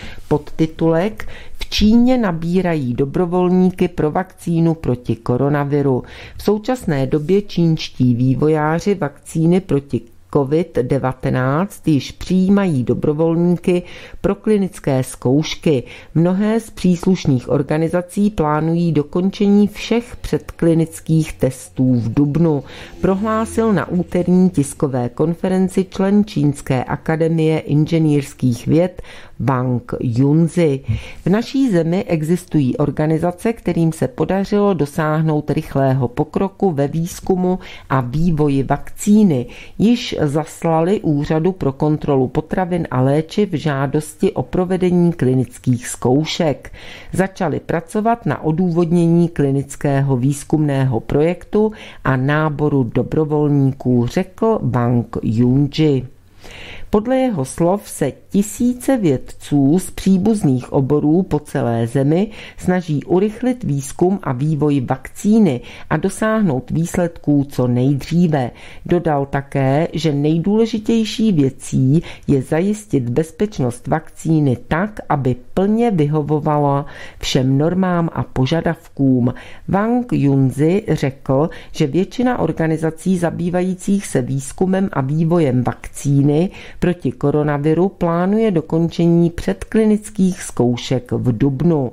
Podtitulek: V Číně nabírají dobrovolníky pro vakcínu proti koronaviru. V současné době čínští vývojáři vakcíny proti covid devatenáct již přijímají dobrovolníky pro klinické zkoušky. Mnohé z příslušných organizací plánují dokončení všech předklinických testů v dubnu, prohlásil na úterní tiskové konferenci člen Čínské akademie inženýrských věd Wang Junzi. V naší zemi existují organizace, kterým se podařilo dosáhnout rychlého pokroku ve výzkumu a vývoji vakcíny. Již zaslali Úřadu pro kontrolu potravin a léčiv žádosti o provedení klinických zkoušek. Začali pracovat na odůvodnění klinického výzkumného projektu a náboru dobrovolníků, řekl Wang Junzi. Podle jeho slov se tisíce vědců z příbuzných oborů po celé zemi snaží urychlit výzkum a vývoj vakcíny a dosáhnout výsledků co nejdříve. Dodal také, že nejdůležitější věcí je zajistit bezpečnost vakcíny tak, aby plně vyhovovala všem normám a požadavkům. Wang Junzi řekl, že většina organizací zabývajících se výzkumem a vývojem vakcíny proti koronaviru plánuje dokončení předklinických zkoušek v dubnu.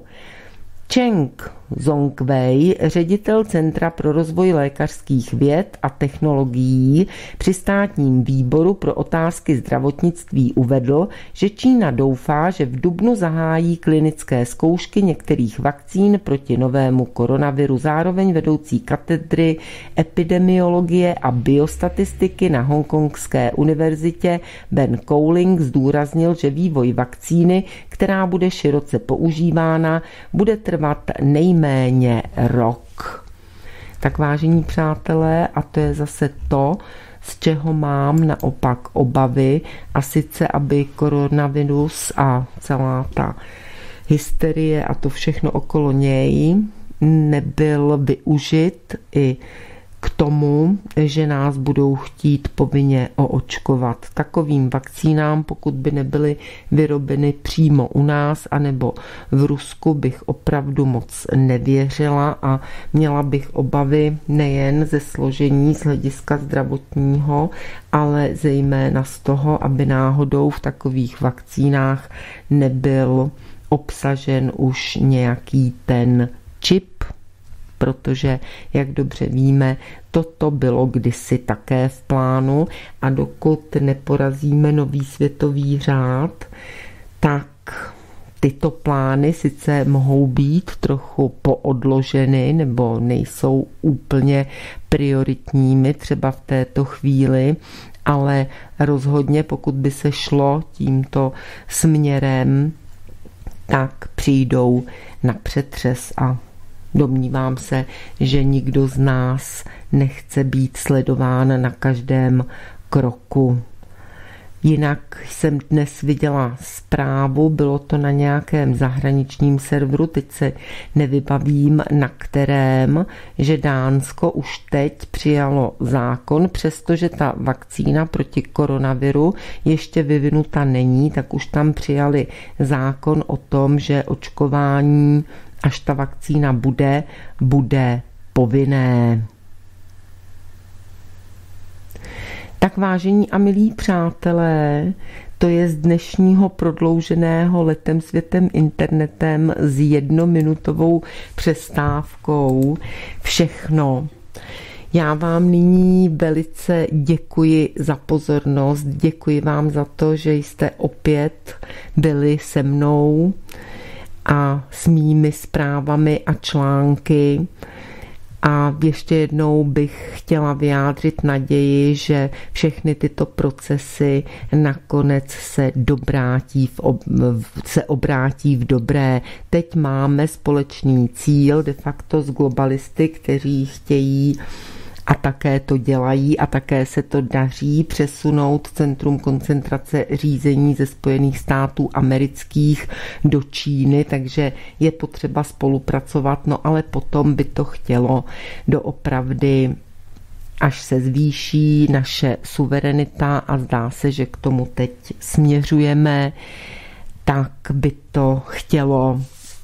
Cheng Zhongwei, ředitel Centra pro rozvoj lékařských věd a technologií při státním výboru pro otázky zdravotnictví uvedl, že Čína doufá, že v dubnu zahájí klinické zkoušky některých vakcín proti novému koronaviru. Zároveň vedoucí katedry epidemiologie a biostatistiky na Hongkongské univerzitě Ben Cowling zdůraznil, že vývoj vakcíny, která bude široce používána, bude trvat nejméně méně rok. Tak vážení přátelé, a to je zase to, z čeho mám naopak obavy, a sice, aby koronavirus a celá ta hysterie a to všechno okolo něj nebyl využit i k tomu, že nás budou chtít povinně oočkovat. Takovým vakcínám, pokud by nebyly vyrobeny přímo u nás anebo v Rusku, bych opravdu moc nevěřila a měla bych obavy nejen ze složení z hlediska zdravotního, ale zejména z toho, aby náhodou v takových vakcínách nebyl obsažen už nějaký ten čip, protože, jak dobře víme, toto bylo kdysi také v plánu a dokud neporazíme nový světový řád, tak tyto plány sice mohou být trochu poodloženy nebo nejsou úplně prioritními třeba v této chvíli, ale rozhodně pokud by se šlo tímto směrem, tak přijdou na přetřes a domnívám se, že nikdo z nás nechce být sledován na každém kroku. Jinak jsem dnes viděla zprávu, bylo to na nějakém zahraničním serveru, teď se nevybavím na kterém, že Dánsko už teď přijalo zákon, přestože ta vakcína proti koronaviru ještě vyvinuta není, tak už tam přijali zákon o tom, že očkování, až ta vakcína bude, bude povinné. Tak vážení a milí přátelé, to je z dnešního prodlouženého Letem světem internetem s jednominutovou přestávkou všechno. Já vám nyní velice děkuji za pozornost, děkuji vám za to, že jste opět byli se mnou a s mými zprávami a články. A ještě jednou bych chtěla vyjádřit naději, že všechny tyto procesy nakonec se dobrátí v ob, se obrátí v dobré. Teď máme společný cíl de facto s globalisty, kteří chtějí a také to dělají a také se to daří přesunout centrum koncentrace řízení ze Spojených států amerických do Číny, takže je potřeba spolupracovat, no ale potom by to chtělo doopravdy, až se zvýší naše suverenita a zdá se, že k tomu teď směřujeme, tak by to chtělo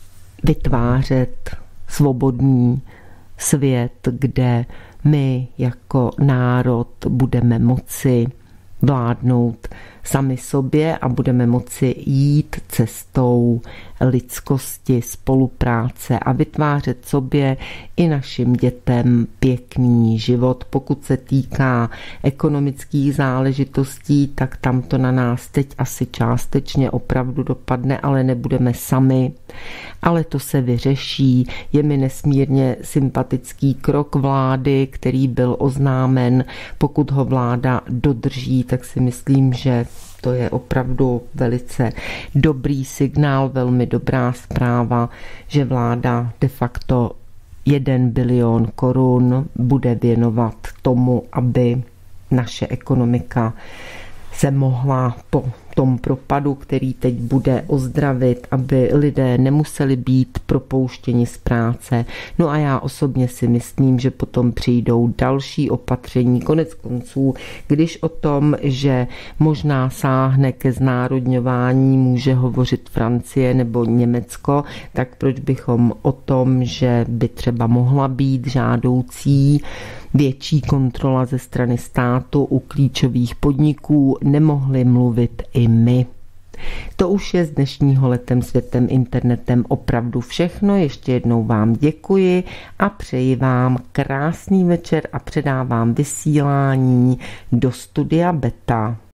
vytvářet svobodný svět, kde my jako národ budeme moci vládnout sami sobě a budeme moci jít cestou lidskosti, spolupráce a vytvářet sobě i našim dětem pěkný život. Pokud se týká ekonomických záležitostí, tak tam to na nás teď asi částečně opravdu dopadne, ale nebudeme sami. Ale to se vyřeší. Je mi nesmírně sympatický krok vlády, který byl oznámen. Pokud ho vláda dodrží, tak si myslím, že to je opravdu velice dobrý signál, velmi dobrá zpráva, že vláda de facto jeden bilion korun bude věnovat tomu, aby naše ekonomika se mohla po tom propadu, který teď bude, ozdravit, aby lidé nemuseli být propouštěni z práce. No a já osobně si myslím, že potom přijdou další opatření. Konec konců, když o tom, že možná sáhne ke znárodňování, může hovořit Francie nebo Německo, tak proč bychom o tom, že by třeba mohla být žádoucí větší kontrola ze strany státu u klíčových podniků, nemohli mluvit i my. To už je z dnešního Letem světem internetem opravdu všechno. Ještě jednou vám děkuji a přeji vám krásný večer a předávám vysílání do studia Beta.